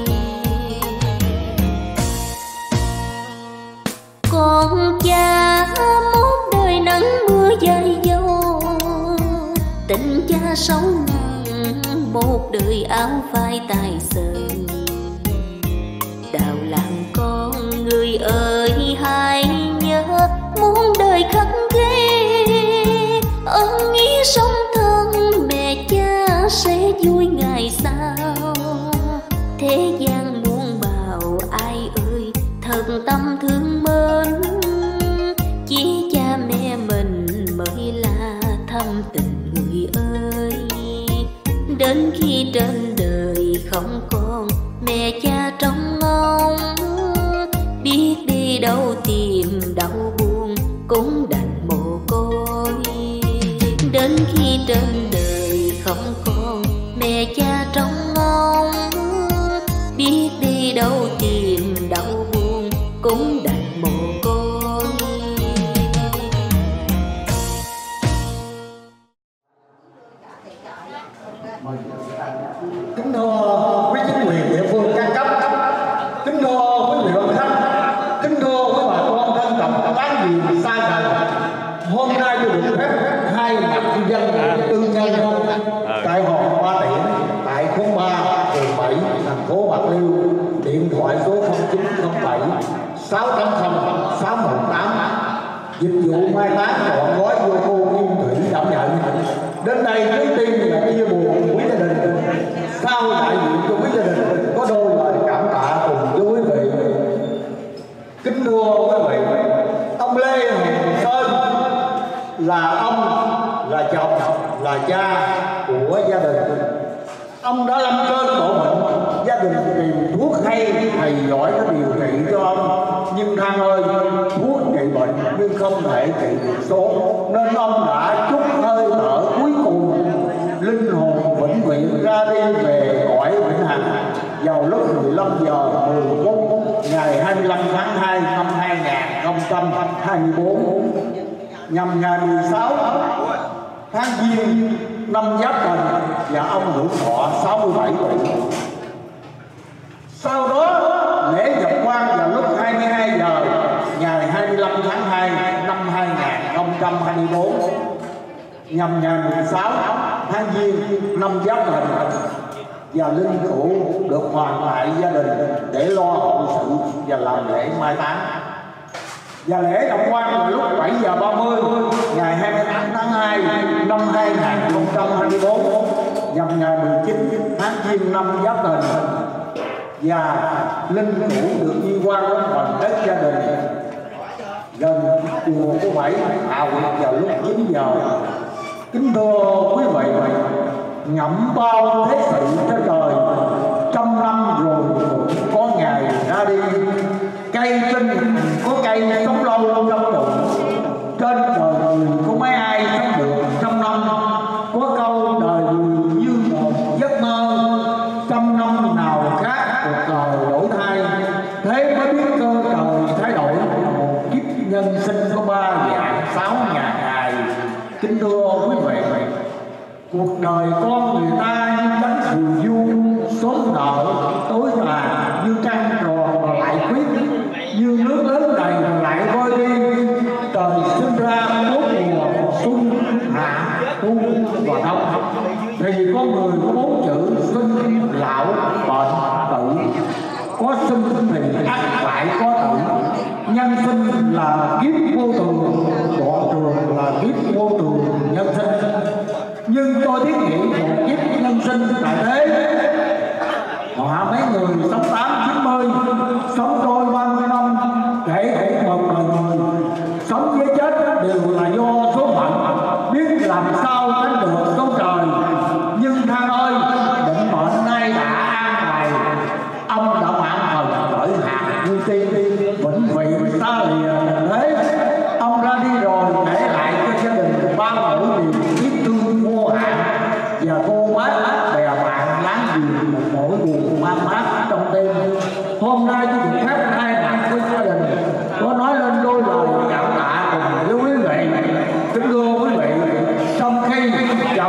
Con cha một đời nắng mưa dày dâu, tình cha sâu nặng một đời áo vai tài sơn. Đạo làm con người ơi hãy nhớ, muốn đời khắc ghi ơn nghĩa sống thân mẹ cha sẽ vui ngày sau. Thế gian muôn bào ai ơi thật tâm thương mến, chỉ cha mẹ mình mới là thâm tình người ơi. Đến khi trên đời không còn mẹ cha trong ngóng, biết đi đâu tìm đâu buồn cũng đành mồ côi. đến khi trên đời không còn mẹ cha trông ngóng, biết đi đâu tìm đau buồn cũng đành mồ côi. Kính thưa quý chính quyền địa phương các cấp, kính thưa quý vị quan khách, kính thưa quý bà con thân trọng láng giềng xa gần, hôm nay tôi được phép hai mặt nhân dân tư nhân tại hòn Ba Tiễn tại khóm ba, phường bảy, thành phố Bạc Liêu, điện thoại số không chín không bảy sáu tám không sáu một tám, dịch vụ mai táng trọn gói vô cô Kim Thủy đảm nhận. Đến đây trước tiên là cái vui buồn của quý gia đình, sau đại diện cho quý gia đình có đôi lời cảm tạ cùng với quý vị. Kính thưa quý vị, ông Lê Hồng Sơn là ông, là chồng, là cha của gia đình. Ông đã lâm cơn bộ bệnh, gia đình tìm thuốc hay, thầy giỏi đã điều trị cho ông. Nhưng Thang ơi, thuốc trị bệnh nhưng không thể trị được số, nên ông đã chút hơi thở cuối cùng, linh hồn vĩnh viễn ra đi về cõi vĩnh hằng vào lúc mười lăm giờ mười phút ngày hai mươi lăm tháng hai năm hai nghìn không trăm hai mươi bốn, nhằm ngày mười sáu tháng Giêng năm Giáp Thìn, và ông hưởng thọ sáu mươi bảy tuổi. Sau đó lễ nhập quan vào lúc hai mươi hai giờ ngày hai mươi lăm tháng hai năm hai nghìn không trăm hai mươi bốn, nhằm ngày mười sáu tháng Giêng năm Giáp Thìn, và linh cữu được hoàn lại gia đình để lo hậu sự và làm lễ mai táng. Và lễ nhập quan vào lúc bảy giờ ba mươi ngày hai mươi tám tháng hai năm hai nghìn không trăm hai mươi bốn, nhằm ngày mười chín tháng Giêng năm Giáp Thìn, và linh cữu được di quan đến phần đất gia đình gần chùa của Bảy Hạ Huyệt vào lúc chín giờ. Kính thưa quý vị, ngẫm bao thế sự trên đời, trăm năm rồi cũng có ngày ra đi. Cây trên có cây sống lâu lâu trăm tuổi, trên đời người có mấy ai sống được trăm năm. Có câu đời người như một giấc mơ, trăm năm nào khác cuộc đời đổi thay. Thế mới biết cơ trời thay đổi, một kiếp nhân sinh có ba vạn sáu ngàn ngày. Kính thưa quý vị, cuộc đời con người ta như bánh phù du, sớm nở tối tàn, như trăng tròn mà lại khuyết, như nước lớn đầy mà lại vơi đi. Trời sinh ra bốn mùa xuân, hạ, thu và đông, thì con người có bốn chữ sinh, lão, bệnh, tử. Có sinh thì ắt phải có tử. Nhân sinh là kiếp vô thường, đoạn trường là kiếp vô thường nhân sinh. Nhưng tôi thiết nghĩ một kiếp nhân sinh tại thế, họ mấy người sống tám chín mươi, sống đôi ba mươi năm, kể cả một đời người sống với chết đều là do số phận, biết làm sao tránh được số trời. Nhưng Thang ơi, định mệnh nay đã an bài, ông đã mãn thần cởi hạt như tiên, vĩnh viễn xa lìa trần thế. Ông ra đi rồi để lại cho gia đình bao nỗi niềm biết thương vô hạn, và cô bác bè bạn láng giềng một nỗi buồn man mác trong tim. Hôm nay tôi được phép thay mặt với gia đình có nói lên đôi lời cảm tạ cùng với quý vị. Kính thưa quý vị, trong khi chờ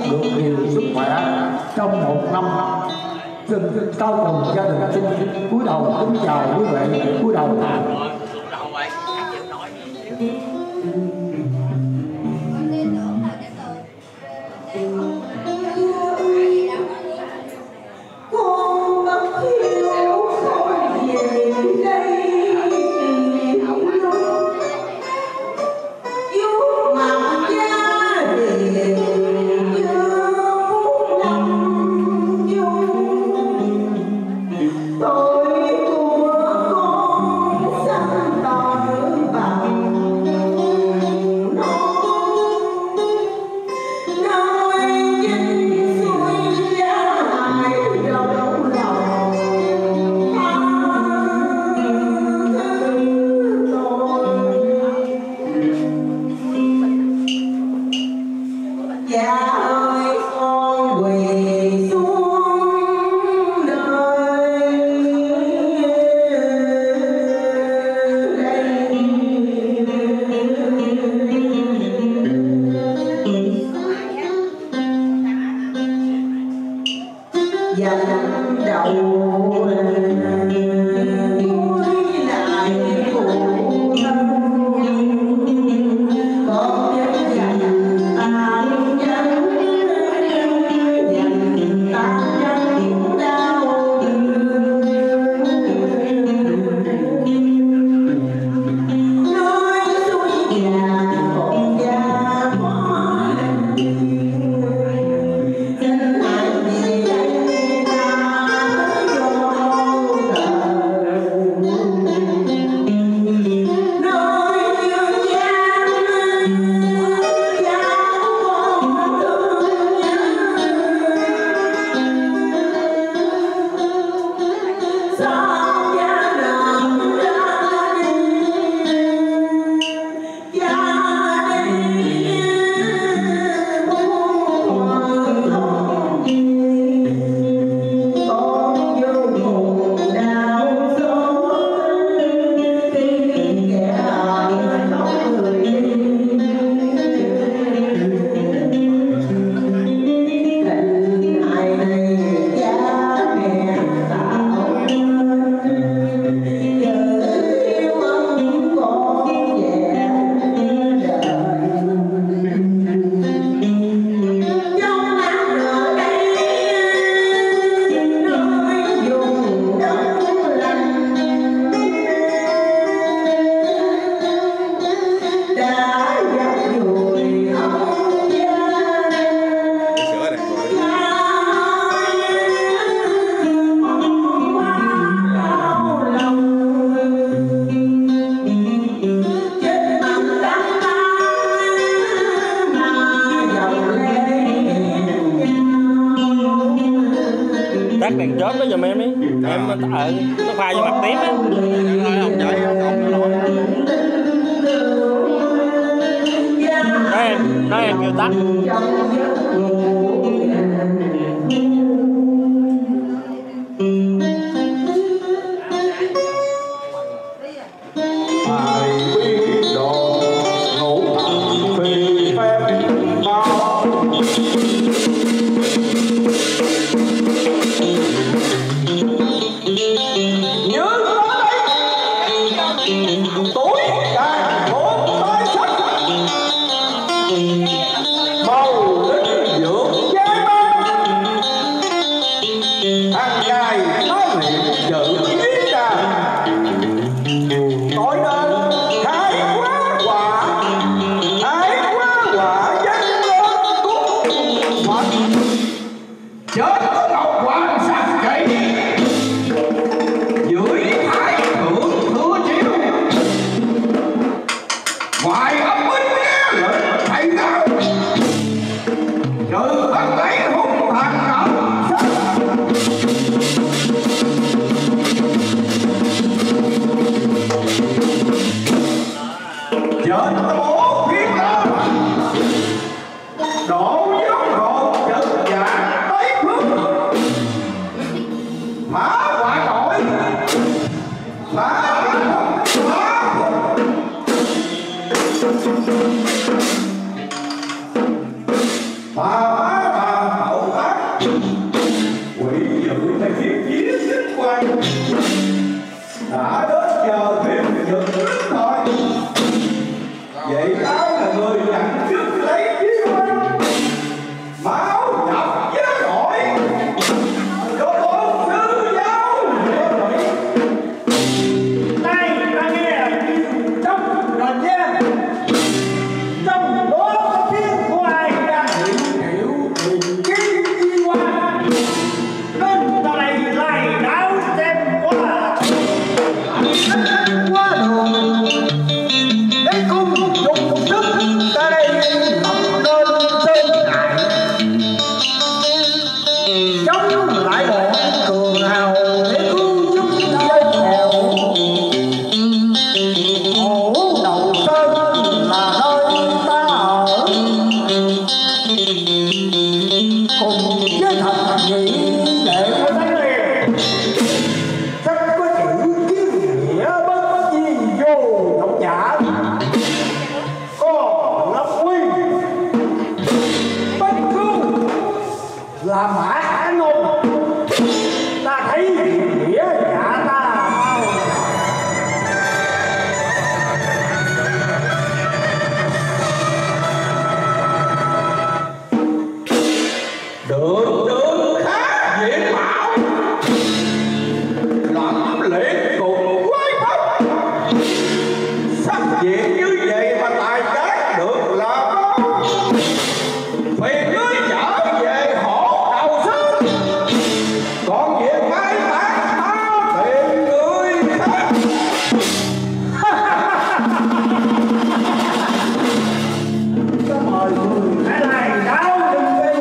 được nhiều sức khỏe trong một năm. Xin sau cùng gia đình xin cúi đầu kính chào quý vị, cúi đầu. Con bất hiếu không về đây, giúp mặt gia đình như phút năm dung. Tôi của con sanh tỏi bằng nói chính xuôi giá hại đầu lòng tha thứ tôi. Cha ơi con quỳ xuống nơi dành đầu cúi lại phụ thân, con vẫn dành tàn nhẫn, dành tàn nhẫn đau thương. Nói xuôi nhà con gia hóa xin hãy về đây ta cho đời. Nói như cha cha con thương sao cha làm ra đi, cha đi muôn thuở không gì. Con vô cùng đau xót khi kẻ khóc người đi. Tình ai này cha mẹ tạo nên, giờ yêu ân con về đời. Trong năm nữa đây nơi vùng đất lành đã dập dùi không gian. Cha ơi con quá đau lòng, chết mặt đắng đắng mà dòng lệ Tắt đèn chớp đó giùm em ấy. Em ờ nó pha vô mặt tím á. Không chạy không nổi. Nói em, nói em kêu tắt. Ai biết độ ngủ thầm phi phép bao. Nhớ có đấy tuổi càng khổ tới sắc, màu linh dưỡng trái ban. Hàng ngày nói niệm dự ý ra, tội nên thái quá quả, thái quá quả dân lên cúng Phật. Chết có ngọc hoàng sắc kỵ, dưới thái thượng thừa chiếu. Ngoài âm binh nghe lệnh thầy giáo, trừ tất ấy hung thần ngọc sắc. Chết tổ thiên long, độ giống hồn chật dạng tới phước. Phá quả tội, phá quả phá phá cùng với thật nhị để có đánh liền rất có chữ kiến nghĩa bất di vô độc giả có lập quy bất cứ là mã khả ngôn ta thấy nghĩa giả ta được được khá dễ bảo lắm lễ cùng quái pháp sắc diện như vậy mà tài cát được là phiền ngươi trở về hộ đầu sư còn việc mai táng ta tìm người khác. Cảm ơn người hãy lại đáo đừng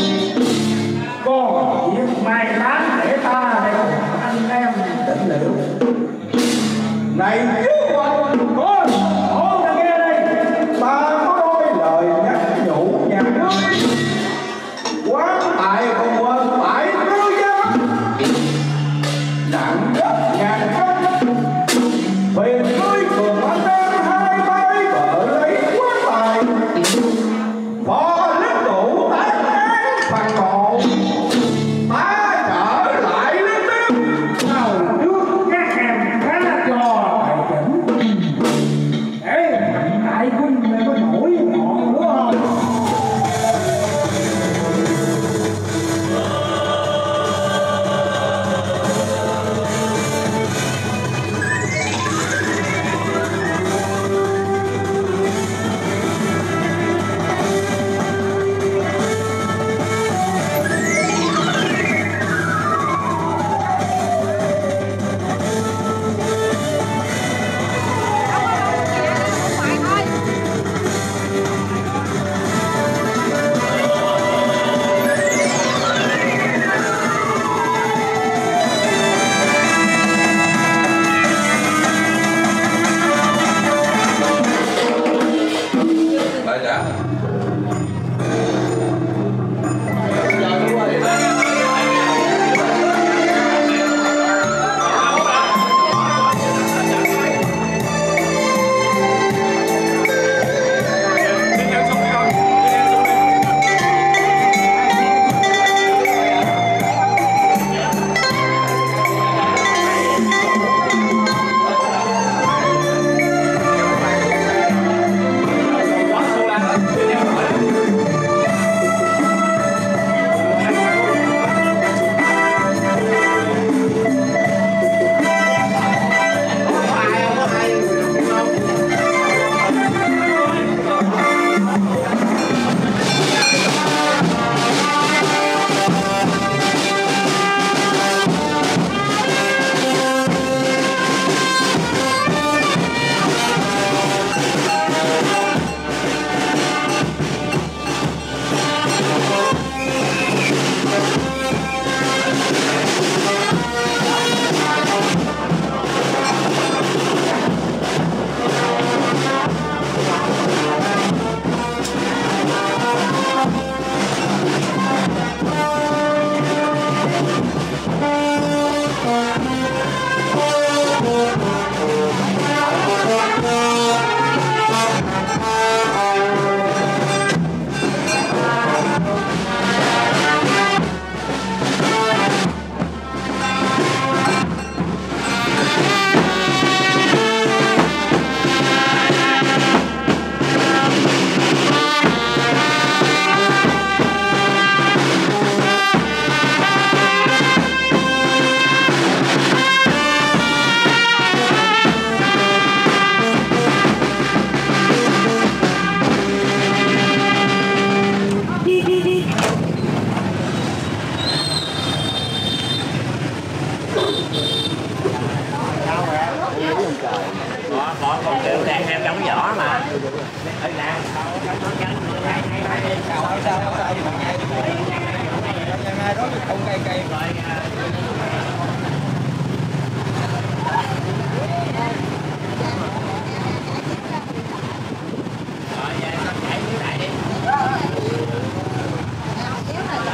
còn việc mai táng để ta đây anh em định liệu này trước mặt con hổ ra nghe đây ta có đôi lời nhắc nhủ nhà ngươi quán tại không quên phải tư dân nặng nhất ngàn cân phiền ngươi cùng anh em hai tay vợ lấy quán tài phó lính đủ tán án phạt ngộ ta trở lại lên đêm nào trước các em khá cho thầy chỉnh để đại quân này có nổi ngọn nữa không. Có con kêu đang em đóng vỏ mà. Ừ nè. Không cây cây rồi. Rồi, vậy sao chạy dưới lại đi.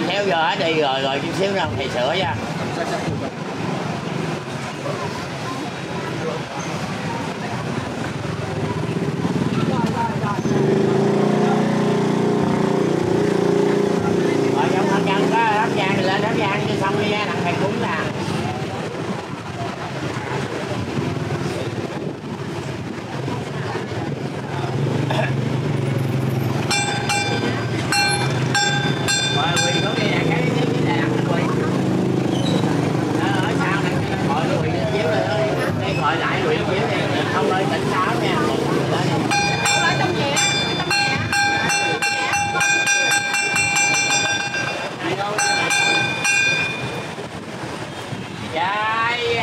xíu giờ hết đi rồi rồi chút xíu nữa thầy sửa nha. Rồi trong thân nhân có đám vàng thì lên đám vàng cho xong đi nha, đặng thầy cúng nè. Gọi lại luyện chiếu đi, không ơi tỉnh táo nha. Chạy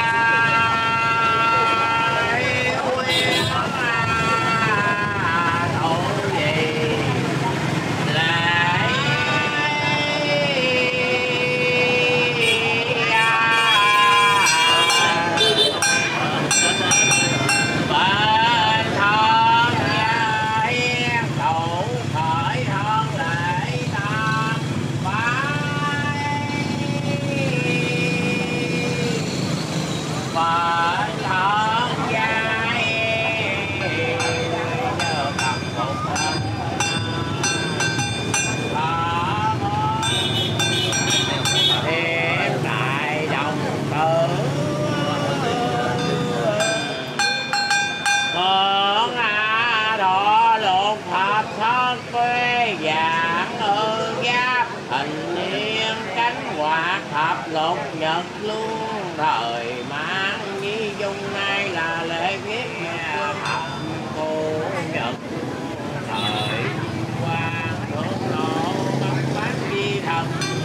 lột nhật luôn thời mang nhi dung nay là lễ viết nghe thập cô nhật thời quan thượng lộ bắt bát di thần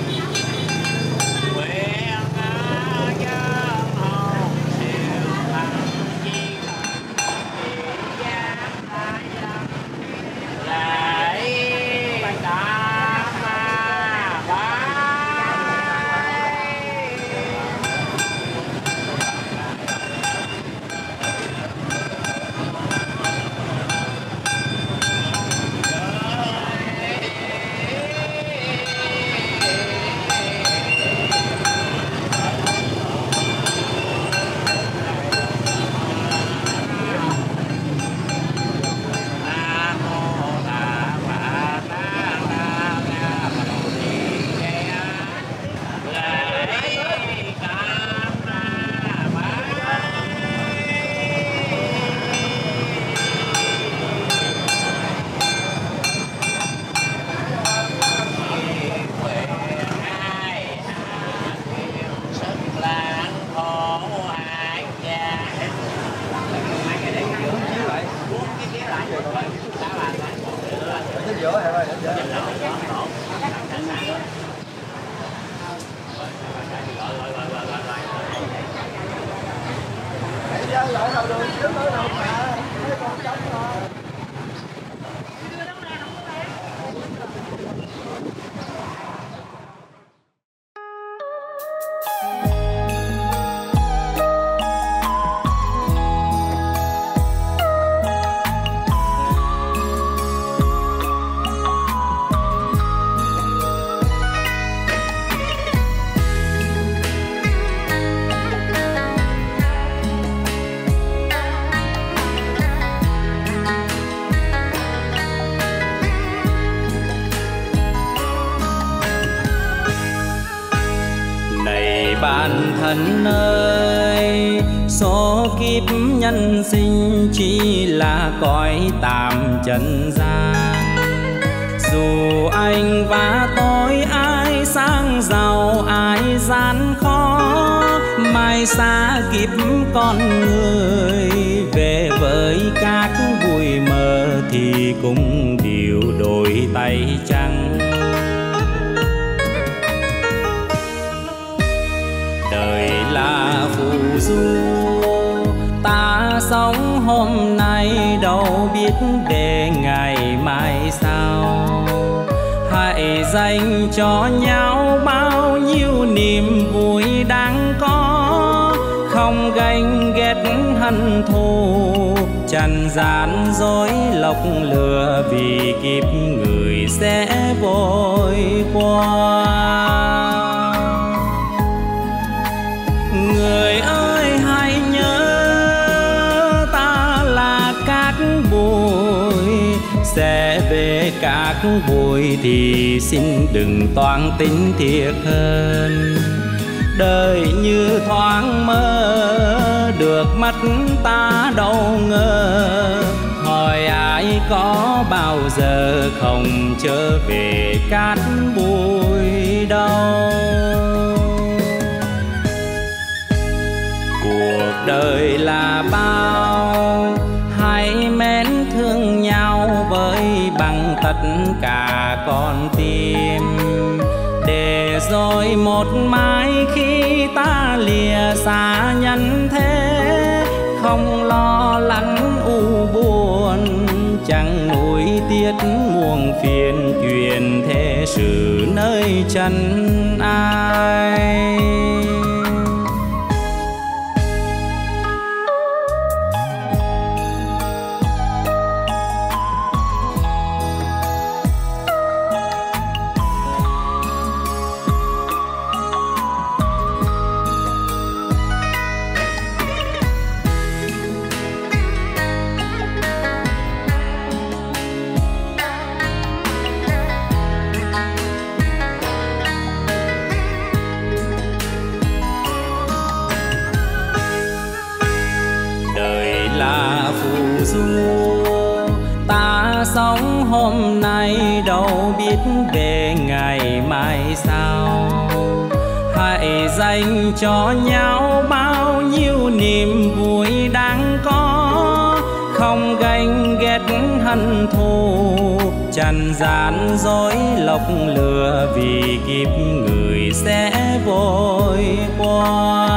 nguyện dân hồn siêu thăng di thần di giác đại dân lễ tam ma ba. Bản thân ơi, số kiếp nhân sinh chỉ là cõi tạm trần gian. Dù anh và tôi ai sang giàu ai gian khó, mai xa kiếp con người về với các bụi mờ thì cũng đều đổi tay trắng. Đời là phù du, ta sống hôm nay đâu biết để ngày mai sau. Hãy dành cho nhau bao nhiêu niềm vui đang có, không ganh ghét hận thù trần gian dối lọc lừa vì kiếp người sẽ vội qua. Người ơi hãy nhớ ta là cát bụi, sẽ về cát bụi thì xin đừng toan tính thiệt hơn. Đời như thoáng mơ, được mắt ta đâu ngờ, hỏi ai có bao giờ không trở về cát bụi đâu. Cuộc đời là bao, hãy mến thương nhau với bằng tất cả con tim, để rồi một mai khi ta lìa xa nhân thế, không lo lắng u buồn, chẳng nuối tiếc muôn phiền, truyền thế sự nơi chân ai. Ta sống hôm nay đâu biết về ngày mai sau, hãy dành cho nhau bao nhiêu niềm vui đang có, không ganh ghét hận thù, trần gian dối lọc lừa vì kiếp người sẽ vội qua.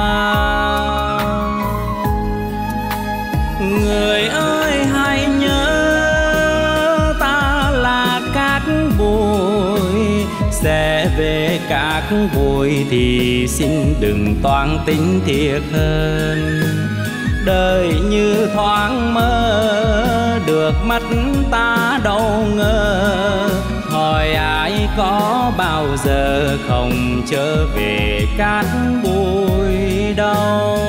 Người ơi hãy nhớ ta là cát bụi, sẽ về cát bụi thì xin đừng toan tính thiệt hơn. Đời như thoáng mơ, được mắt ta đâu ngờ, hỏi ai có bao giờ không trở về cát bụi đâu.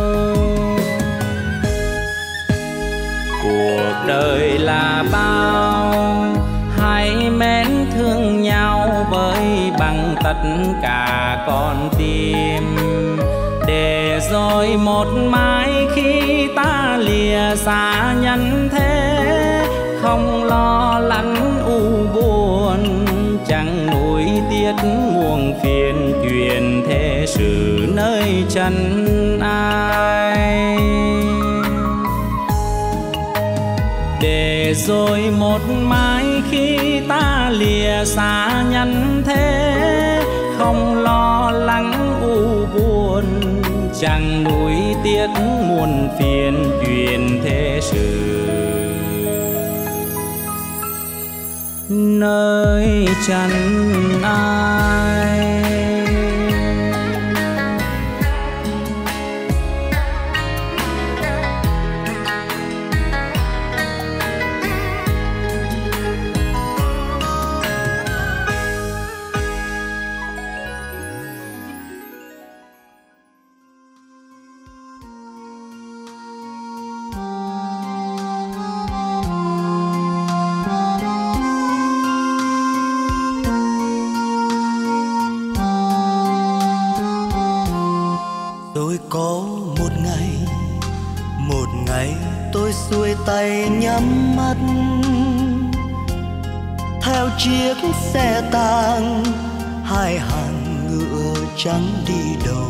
Cuộc đời là bao, hãy mến thương nhau với bằng tất cả con tim, để rồi một mai khi ta lìa xa nhân thế, không lo lắng u buồn, chẳng nuối tiếc muôn phiền, truyền thế sự nơi chân ai. Để rồi một mai khi ta lìa xa nhân thế, không lo lắng u buồn, chẳng nuối tiếc muôn phiền, truyền thế sự nơi chân ai. Tôi có một ngày, một ngày tôi xuôi tay nhắm mắt, theo chiếc xe tang hai hàng ngựa trắng đi đầu.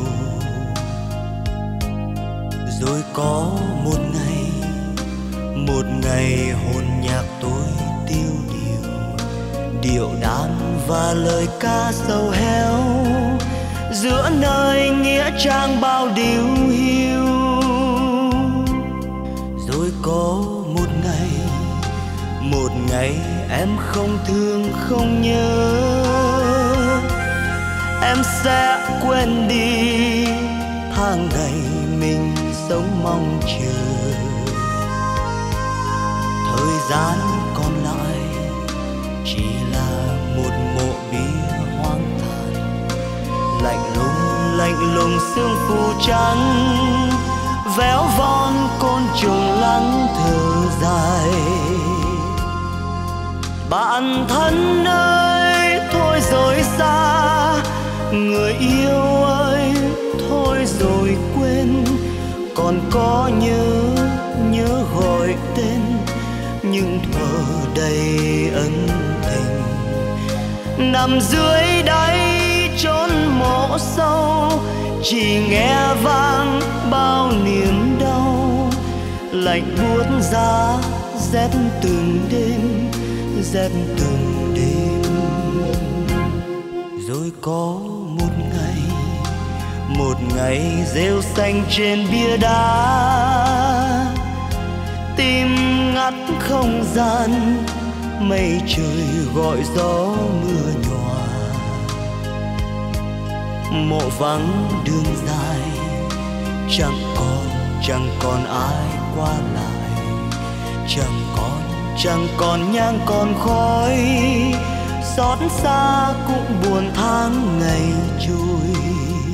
Rồi có một ngày, một ngày hồn nhạc tôi tiêu điều, điệu đàn và lời ca sầu héo, giữa nơi nghĩa trang bao điều hiu. Rồi có một ngày, một ngày em không thương không nhớ, em sẽ quên đi tháng ngày mình sống mong chờ. thời gian còn lại chỉ là một mộ bia hoang tàn, lạnh lùng lạnh lùng sương phủ trắng, véo von côn trùng lắng thở dài. Bạn thân ơi thôi rồi xa, người yêu ơi thôi rồi quên, còn có nhớ nhớ gọi tên nhưng thuở đầy ân tình. Nằm dưới đáy chốn mộ sâu chỉ nghe vang bao niềm đau, lạnh buốt giá rét từng đêm, rét từng đêm. Rồi có một ngày, một ngày rêu xanh trên bia đá, tim ngắt không gian, mây trời gọi gió mưa nhòa. Mộ vắng đường dài, chẳng còn chẳng còn ai qua lại, chẳng còn chẳng còn nhang còn khói, xót xa cũng buồn tháng ngày trôi.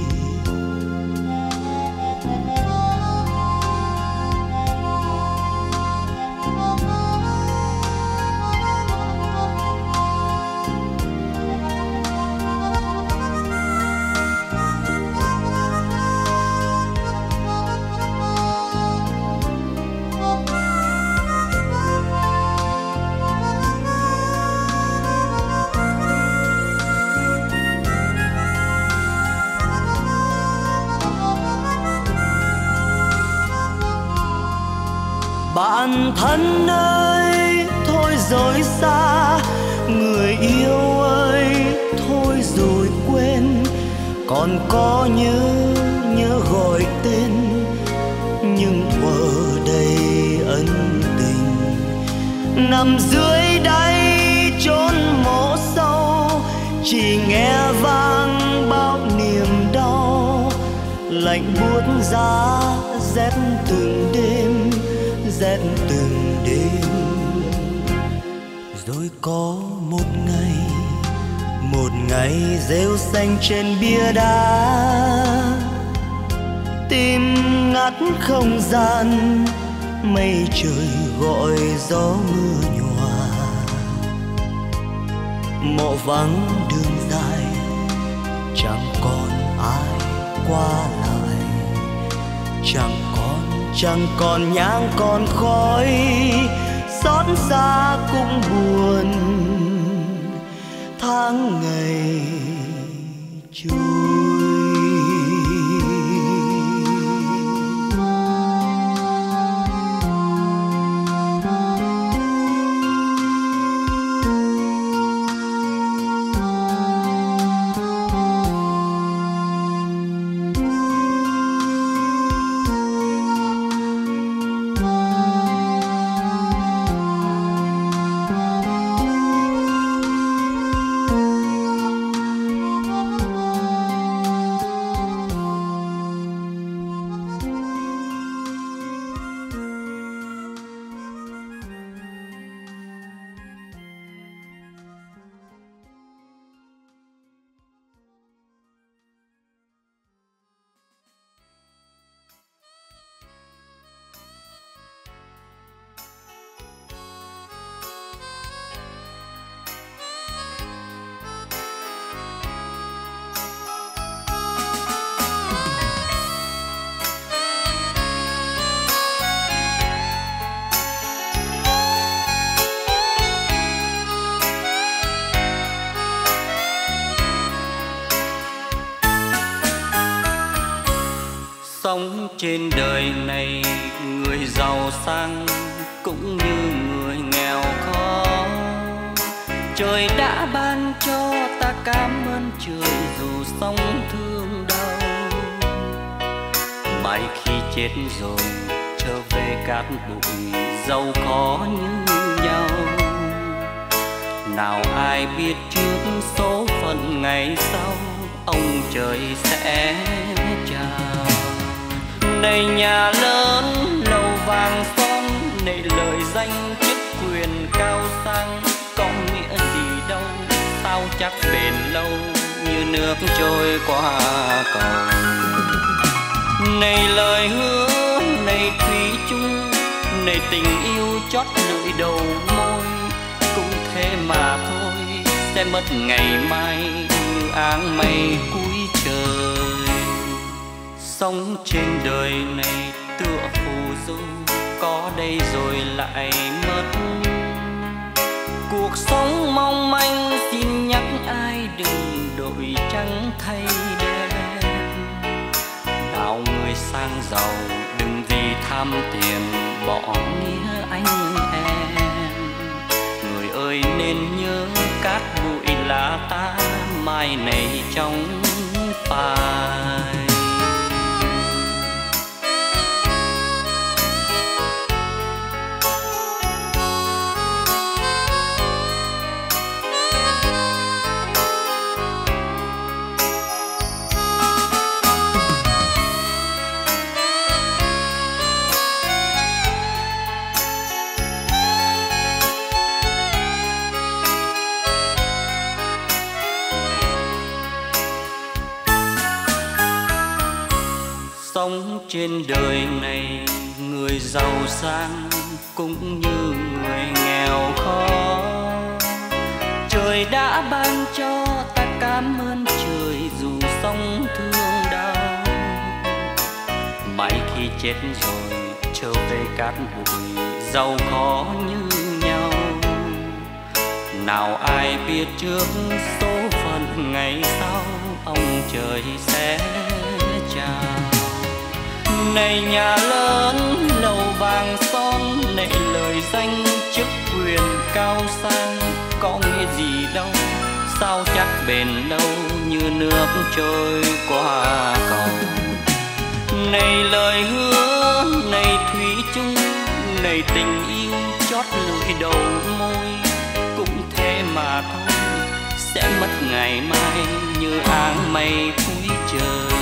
Bạn thân ơi thôi rồi xa, người yêu ơi thôi rồi quên, còn có nhớ nhớ gọi tên nhưng thuở đầy ân tình. Nằm dưới đáy chốn mộ sâu chỉ nghe vang bao niềm đau, lạnh buốt giá rét từng đêm, rét từng đêm. Rồi có một ngày, một ngày rêu xanh trên bia đá, tim ngắt không gian, mây trời gọi gió mưa nhòa. Mộ vắng đường dài, chẳng còn ai qua lại, chẳng còn chẳng còn nhang còn khói, xót xa cũng buồn tháng ngày trôi. Sống trên đời này, người giàu sang cũng như người nghèo khó. Trời đã ban cho ta cảm ơn trời dù sống thương đau. Mai khi chết rồi trở về cát bụi, giàu khó như nhau. Nào ai biết trước số phận ngày sau, ông trời sẽ chào. Này nhà lớn lầu vàng son, này lời danh chức chắc bền lâu như nước trôi qua cầu. Này lời hứa, này thủy chung, này tình yêu chót lưỡi đầu môi, cũng thế mà thôi, sẽ mất ngày mai như áng mây cuối trời. Sống trên đời này tựa phù du, có đây rồi lại mất. Cuộc sống mong manh xin nhắc ai đừng đổi trắng thay đen. Nào người sang giàu đừng vì tham tiền bỏ nghĩa anh em. Người ơi nên nhớ cát bụi là ta mai này trong phai. Sống trên đời này người giàu sang cũng như người nghèo khó. Trời đã ban cho ta cảm ơn trời dù sống thương đau. Mãi khi chết rồi trở về cát bụi giàu khó như nhau. Nào ai biết trước số phận ngày sau ông trời sẽ chào. Này nhà lớn lầu vàng son, này lời danh chức quyền cao sang, có nghĩa gì đâu sao chắc bền lâu như nước trôi qua cầu. Này lời hứa, này thủy chung, này tình yêu chót lưỡi đầu môi, cũng thế mà thôi, sẽ mất ngày mai như áng mây cuối trời.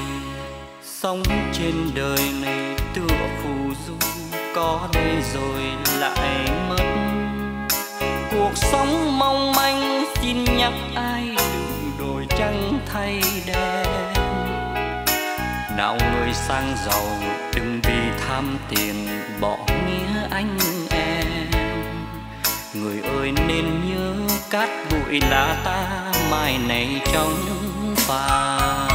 Sống trên đời này tựa phù du, có đây rồi lại mất. Cuộc sống mong manh xin nhắc ai đừng đổi trắng thay đen. Nào người sang giàu đừng vì tham tiền bỏ nghĩa anh em. Người ơi nên nhớ cát bụi là ta mai này trong phai.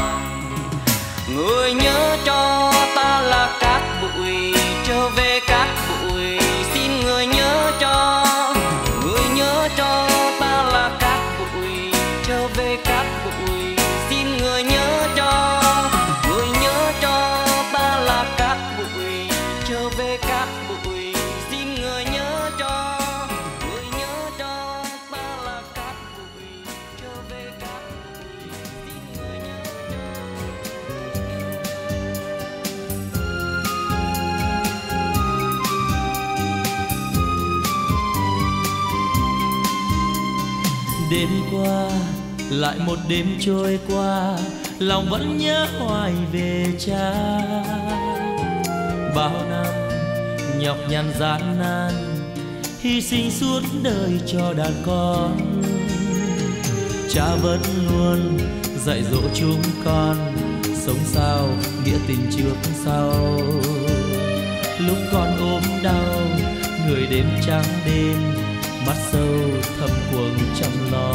Người nhớ cho ta là cát bụi, trở về cát bụi, xin người nhớ cho. Người nhớ cho ta là cát bụi, trở về cát bụi, xin người nhớ cho. Người nhớ cho ta là cát bụi, trở về cát bụi, xin người nhớ cho. Người nhớ cho ta là cát bụi, trở về cát bụi, xin người nhớ cho. Đêm qua lại một đêm trôi qua, lòng vẫn nhớ hoài về cha. Bao năm nhọc nhằn gian nan, hy sinh suốt đời cho đàn con. Cha vẫn luôn dạy dỗ chúng con, sống sao nghĩa tình trước sau. Lúc con ốm đau, người đêm trắng đêm, mắt sâu thầm cuồng chăm lo.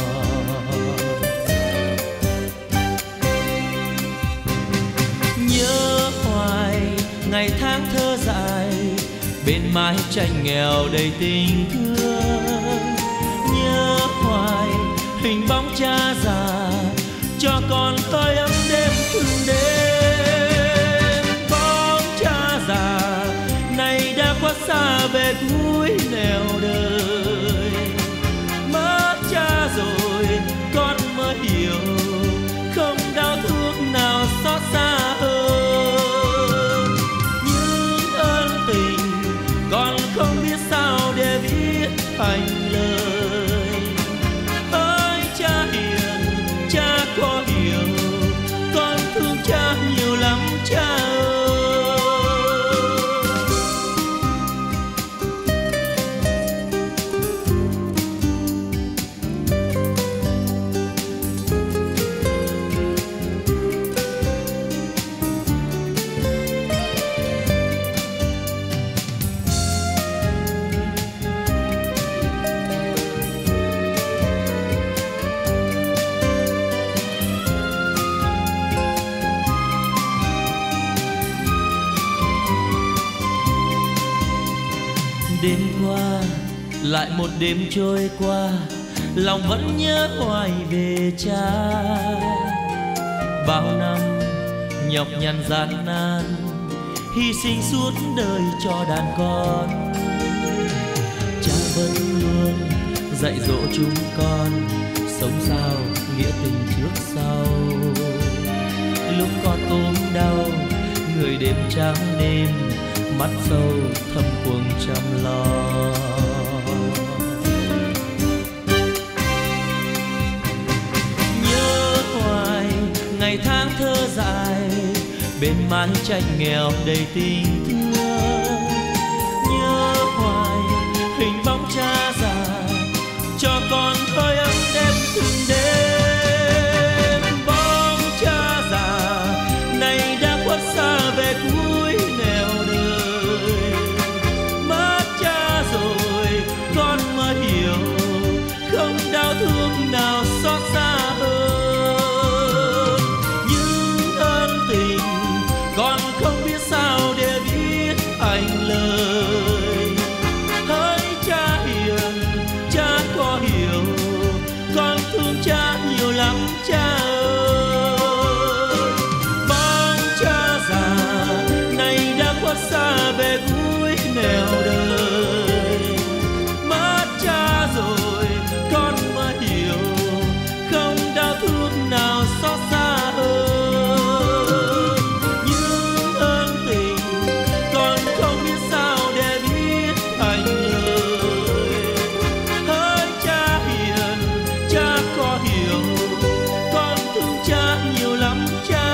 Nhớ hoài ngày tháng thơ dại, bên mái tranh nghèo đầy tình thương. Nhớ hoài hình bóng cha già, cho con hơi ấm đêm thương đêm. Bóng cha già này đã quá xa về cuối nẻo đời. Mất cha rồi con mới hiểu, không đau thương nào xót xa hơn. Những ơn tình con không biết sao để viết thành lời. Ơi cha hiền, cha có hiểu, con thương cha nhiều lắm cha ơi. Đêm qua lại một đêm trôi qua, lòng vẫn nhớ hoài về cha. Bao năm nhọc nhằn gian nan, hy sinh suốt đời cho đàn con. Cha vẫn luôn dạy dỗ chúng con, sống sao nghĩa tình trước sau. Lúc con ốm đau, người đêm trắng đêm, mắt sâu thầm cuồng chăm lo. Nhớ hoài ngày tháng thơ dài, bên mái tranh nghèo đầy tình thương. Nhớ hoài hình bóng cha già, cho con hơi ấm đêm từng đêm. Bóng cha già này đã khuất xa về cuối nẻo đời. Mất cha rồi con mới hiểu, không đau thương nào xót xa hơn. Những ân tình con không biết sao để biết thành lời. Hỡi cha hiền, cha có hiểu, con thương cha nhiều lắm cha ơi. Bóng cha già này đã khuất xa về cuối nẻo đời. Mất cha rồi con mới hiểu, không đau thương nào xót xa hơn. Những ân tình con không biết sao để biết thành lời. Hỡi cha hiền, cha có hiểu, con thương cha nhiều lắm cha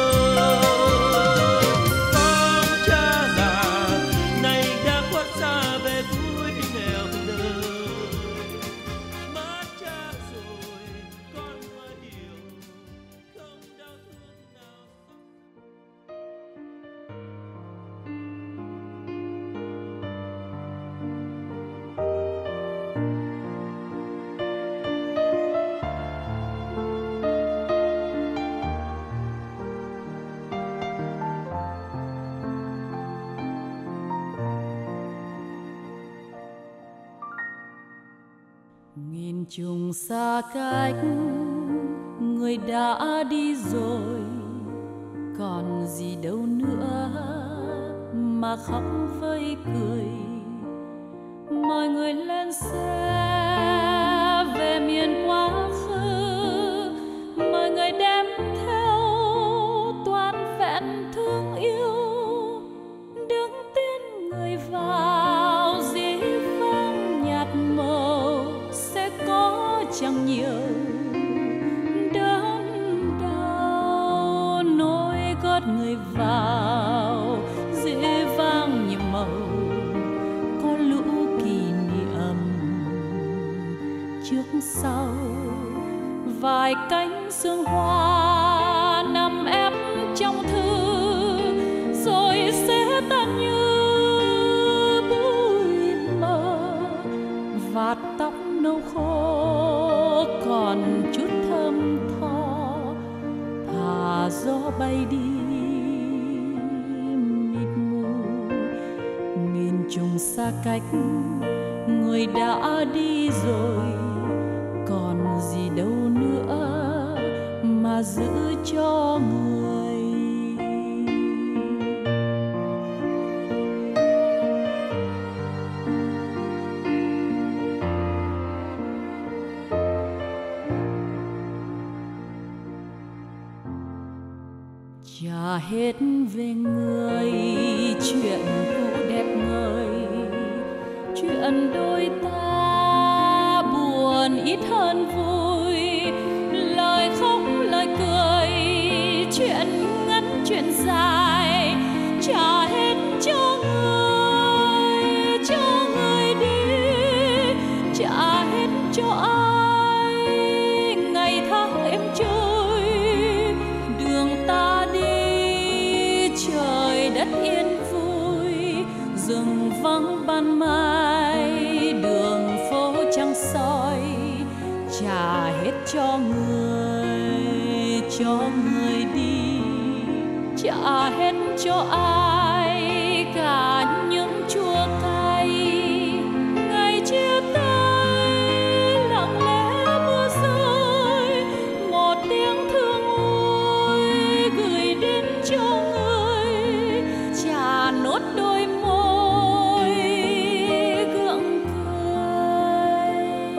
ơi. Bóng cha già này đã khuất xa về cuối nẻo đời. Mất cha rồi con mới hiểu, không đau thương nào. Nghìn trùng xa cách, người đã đi rồi, còn gì đâu nữa mà khóc với cười. Mọi người lên xe về miền quá khứ, mọi người đem theo toàn vẹn thương yêu. Đứng tin người vào dĩ vãng nhạt màu, sẽ có chẳng nhiều đớn đau. Nỗi gót người vào dĩ vãng nhiệm màu, có lũ kỷ niệm trước sau. Vài cánh sương hoa nằm ép trong thư, rồi sẽ tan như bụi mờ. Vạt tóc nâu khô còn chút thơm tho, thả gió bay đi mịt mù. Nghìn trùng xa cách, người đã đi rồi, còn gì đâu nữa mà giữ cho người. Chả hết về người chuyện cũ đẹp ngời, chuyện đôi ta buồn ít hơn vui. Lời khóc lời cười, chuyện ngắn chuyện dài, trả hết cho người, cho người đi, trả hết cho ai. Ngày tháng em trôi, đường ta đi, trời đất yên vui. Rừng vắng ban mai, đường phố trăng soi, trả hết cho người, cho người đi, trả hết cho ai. Cả những chua cay nốt đôi môi gượng cười.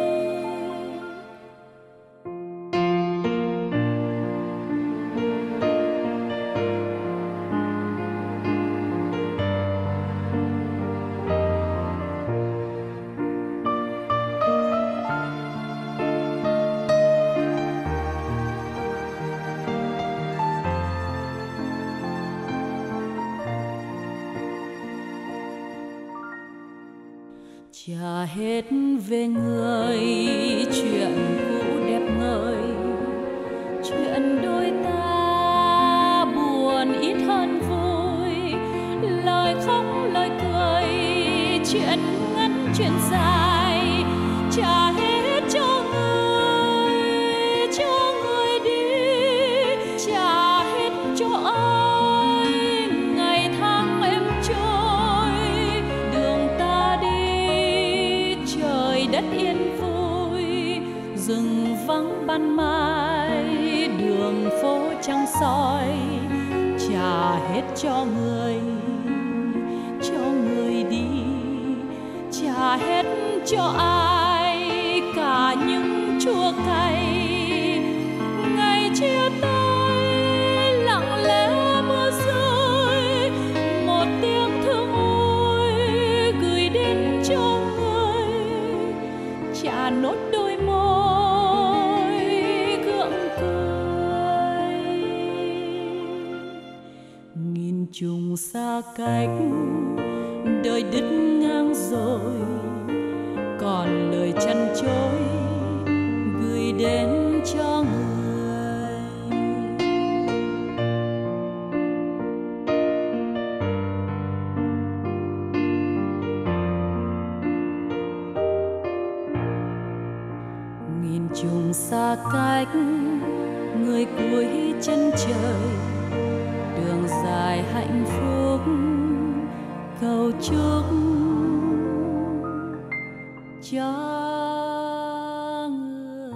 Chả hết về người chuyện cũ đẹp ngời, chuyện đôi ta buồn ít hơn vui, lời khóc lời cười, chuyện ngắn chuyện dài, chả hết cho người, cho người đi, chả hết cho ai. Ngày tháng em trôi, đường ta đi, trời đất yên vui, rừng vắng ban mai, đường phố trăng soi, trả hết cho người, cho người đi, trả hết cho ai cả những chua cay. Ngày chia tay lặng lẽ mưa rơi, một tiếng thương ôi gửi đến cho người, trả nốt đôi môi gượng cười. Nghìn trùng xa cách, đời đứt ngang rồi, còn lời chăn chối gửi đến cho người. Nghìn trùng xa cách, người cuối chân trời, đường dài hạnh phúc cầu chúc cho người.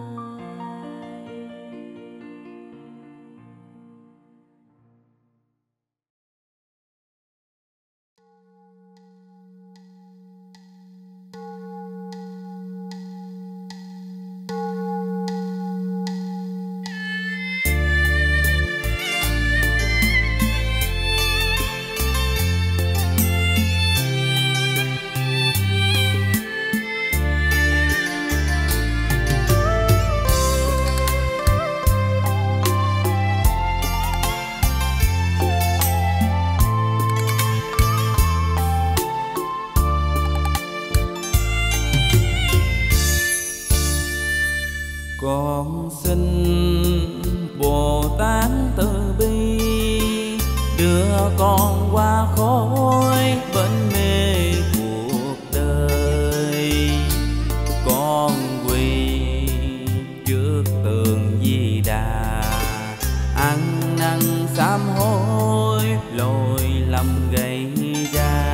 Con xin Bồ Tát từ bi đưa con qua khói bên mê cuộc đời. Con quỳ trước tượng Di Đà, ăn năn sám hối lỗi lầm gây ra.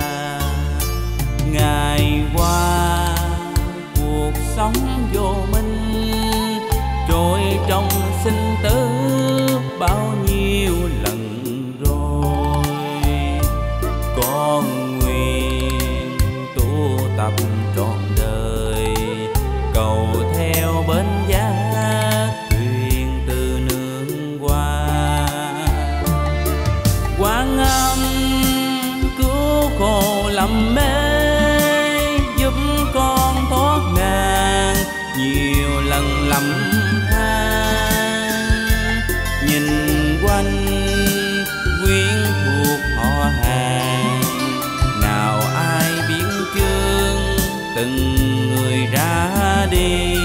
Ngày qua cuộc sống vô minh, trôi trong sinh tử bao nhiêu lần rồi. Con nguyện tu tập trọn đời, cầu theo bến giác thuyền từ nương hoa. Quan Âm cứu khổ lầm mê, giúp con thoát ngàn nhiều lần lầm than. Nhìn quanh quyến thuộc họ hàng, nào ai biến chương từng người ra đi.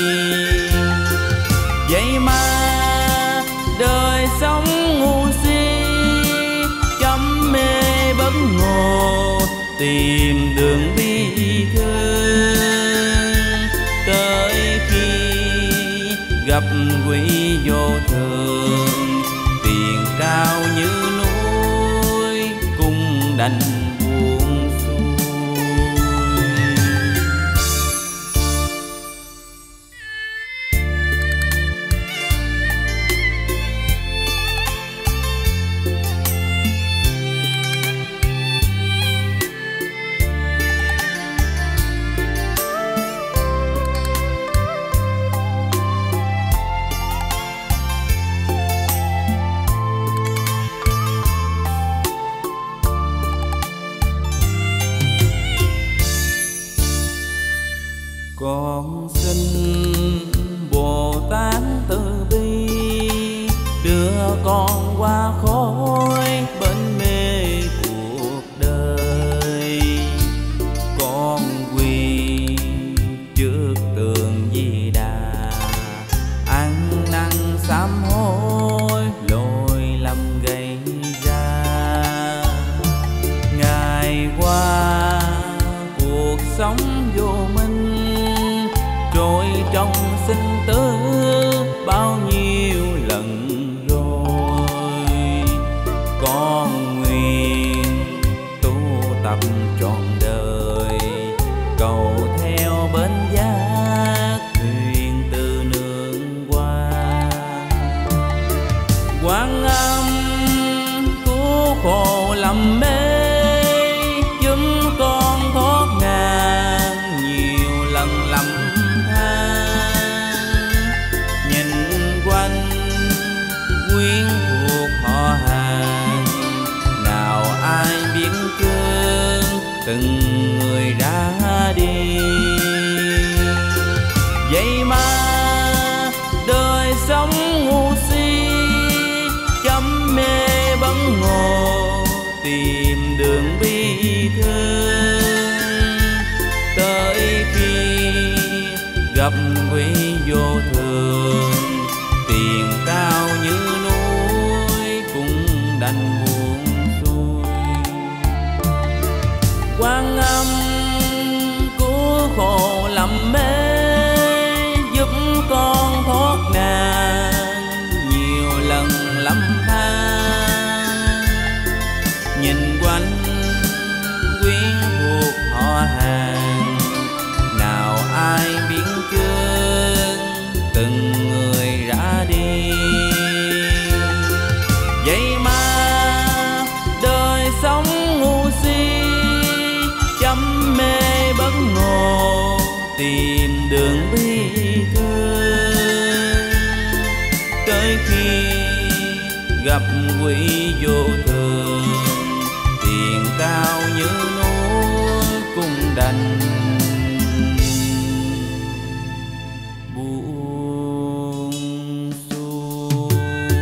Vậy mà đời sống ngu si, chấm mê bất ngờ tìm đường bi thương. Tới khi gặp quỷ vô thường, tiền cao như núi cũng đành buông xuôi. Con xin Bồ Tát từ bi đưa con qua khói bên mê cuộc đời. Con quỳ trước tượng Di Đà, ăn năn sám hối lỗi lầm gây ra. Ngày qua cuộc sống vô minh, trôi trong sinh tử bao nhiêu lần rồi. Con nguyện tu tập trọn đời, cầu theo bến giác thuyền từ nương qua. Quan Âm cứu khổ lầm mê, giúp con thoát ngàn nhiều lần lầm than. Nhìn quanh quyến thuộc họ hàng, nào ai biết cơn từng người ra đi. Vậy mà đời sống ngu si, chấm mê bấn ngộ tìm đường bi thương. Tới khi gặp quý vô thường, tiền cao như núi cũng đành buông xuôi. Quan Âm cứu khổ lầm mê, giúp con thoát nạn nhiều lần lầm than. Nhìn quanh quyến thuộc họ hàng, nào ai biết cơn từng người ra đi. Vậy mà đời sống ngu si, chấm mê bất ngộ tìm đường bi thương. Tới khi gặp quỷ vô thường, tiền cao như núi cũng đành buông xuôi.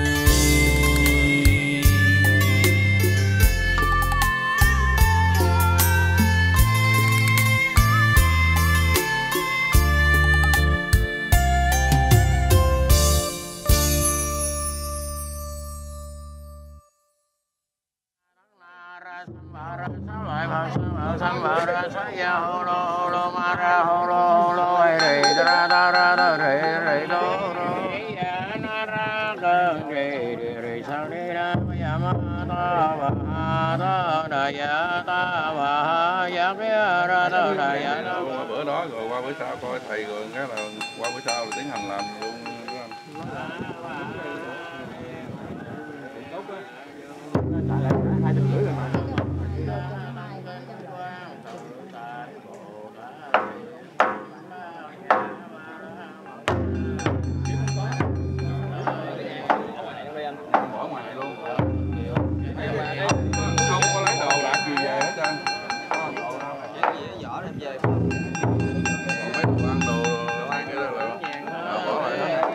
Bữa đó rồi qua bữa sau coi thầy rồi cái là qua bữa sau là tiến hành làm luôn. Bỏ ngoài luôn. Không có lấy đồ đạc gì về hết trơn. Vỏ đem về. Mấy đồ ăn đồ ăn cái đó là bỏ lại hết.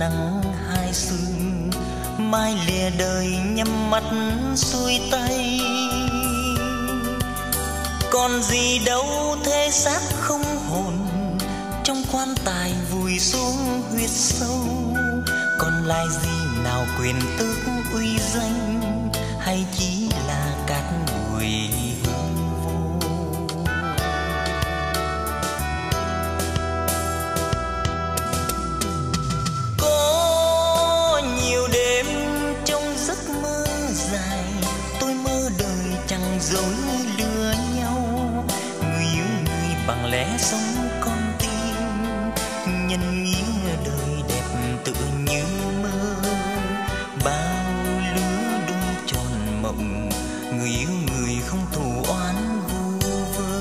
nắng hai sương, mai lìa đời nhắm mắt xuôi tay. Còn gì đâu thế xác không hồn, trong quan tài vùi xuống huyết sâu. Còn lại gì nào quyền tước uy danh, hay chỉ là cát bụi hư vô. Có nhiều đêm trong giấc mơ dài, tôi mơ đời chẳng dối lừa nhau. Người yêu người bằng lẽ sống con tim, nhân nghĩa đời đẹp tựa như mơ. Bao lứa đôi tròn mộng, người yêu người không thù oán vu vơ.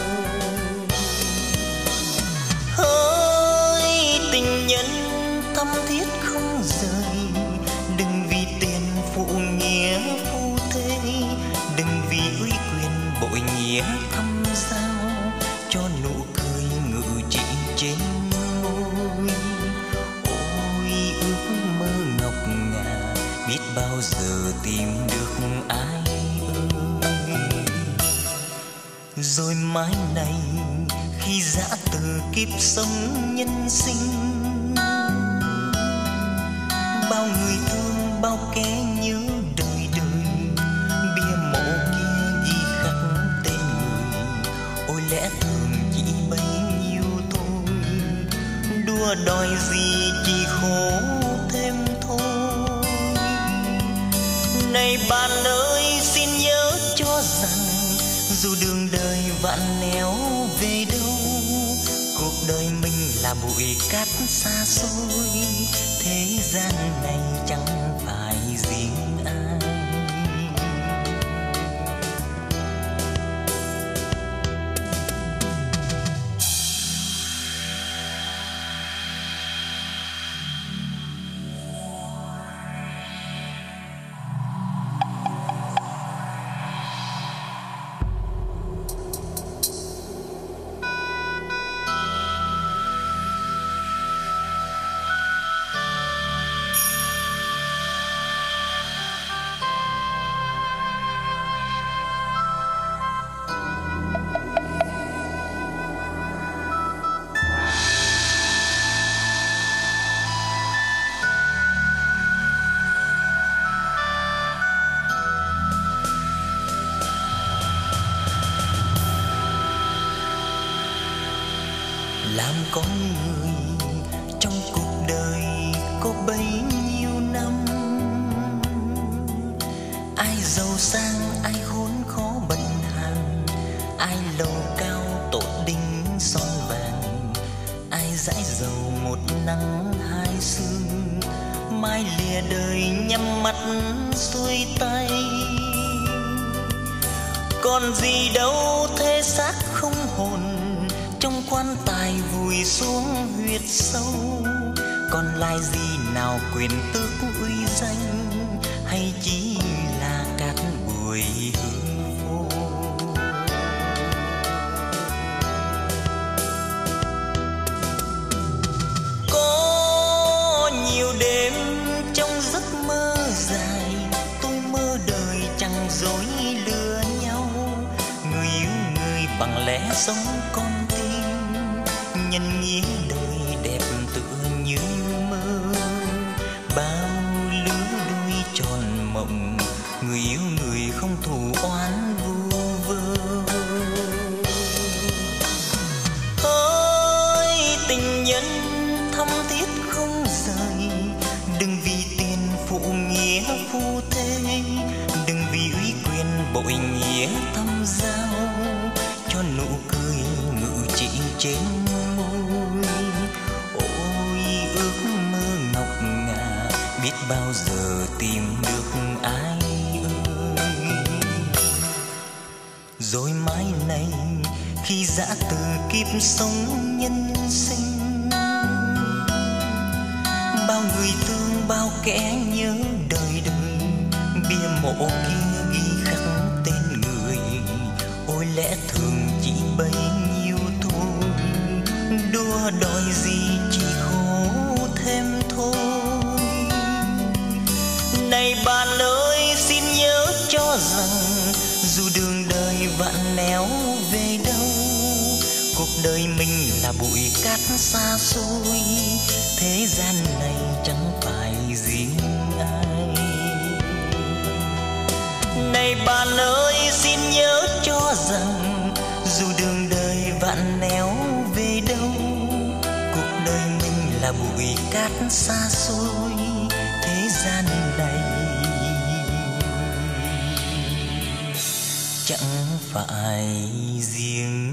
Hỡi tình nhân thắm thiết không rời, đừng vì tiền phụ nghĩa phu thế, đừng vì uy quyền bội nghĩa thăm giao, cho nụ cười ngự trị trên môi. Ôi ước mơ ngọc ngà, biết bao giờ tìm được ai ơi. Rồi mai này khi dã từ kiếp sống nhân sinh, bao người thương bao kẻ nhớ đời đời, bia mộ kia ghi khắc tên người. Ôi lẽ thường chỉ bấy nhiêu thôi, đua đòi gì chỉ khổ thêm thôi. Này bạn ơi xin nhớ cho rằng, dù đường đời vạn nẻo về đâu, cuộc đời mình là bụi cát xa xôi. Thế gian này chẳng phải riêng ai. Làm con người trong cuộc đời có bấy nhiêu năm, ai giàu sang ai khốn khó bần hàn, ai lầu cao tổ đinh son vàng, ai dãi dầu một nắng hai sương, mai lìa đời nhắm mắt xuôi tay. Còn gì đâu thế xác không hồn, trong quan tài vùi xuống huyệt sâu. Còn lại gì nào quyền tước uy danh, hay chỉ là cát bụi hư vô. Có nhiều đêm trong giấc mơ dài, tôi mơ đời chẳng dối lừa nhau. Người yêu người bằng lẽ sống con tim, nhân nghĩa đời đẹp tựa như mơ. Bao lứa đôi tròn mộng, người yêu người không thù oán vu vơ. Ôi tình nhân thắm thiết không rời, đừng vì tiền phụ nghĩa phu thế, đừng vì uy quyền bội nghĩa thăm giao, cho nụ cười ngự trị trên môi. Ôi ước mơ ngọc ngà, biết bao giờ tìm được ai ơi. Rồi mai này khi dã từ kiếp sống nhân sinh, bao người thương bao kẻ nhớ đời đời, bia mộ kia ghi khắc tên người. Ôi lẽ thường chỉ bấy nhiêu thôi, đua đòi gì chỉ khổ thêm thôi. thôi. Này bạn ơi xin nhớ cho rằng dù đường đời vạn néo về đâu, cuộc đời mình là bụi cát xa xôi, thế gian này chẳng phải riêng ai. Này bạn ơi xin nhớ cho rằng dù đường đời vạn néo về đâu, cuộc đời mình là bụi cát xa xôi, thế gian này chẳng phải riêng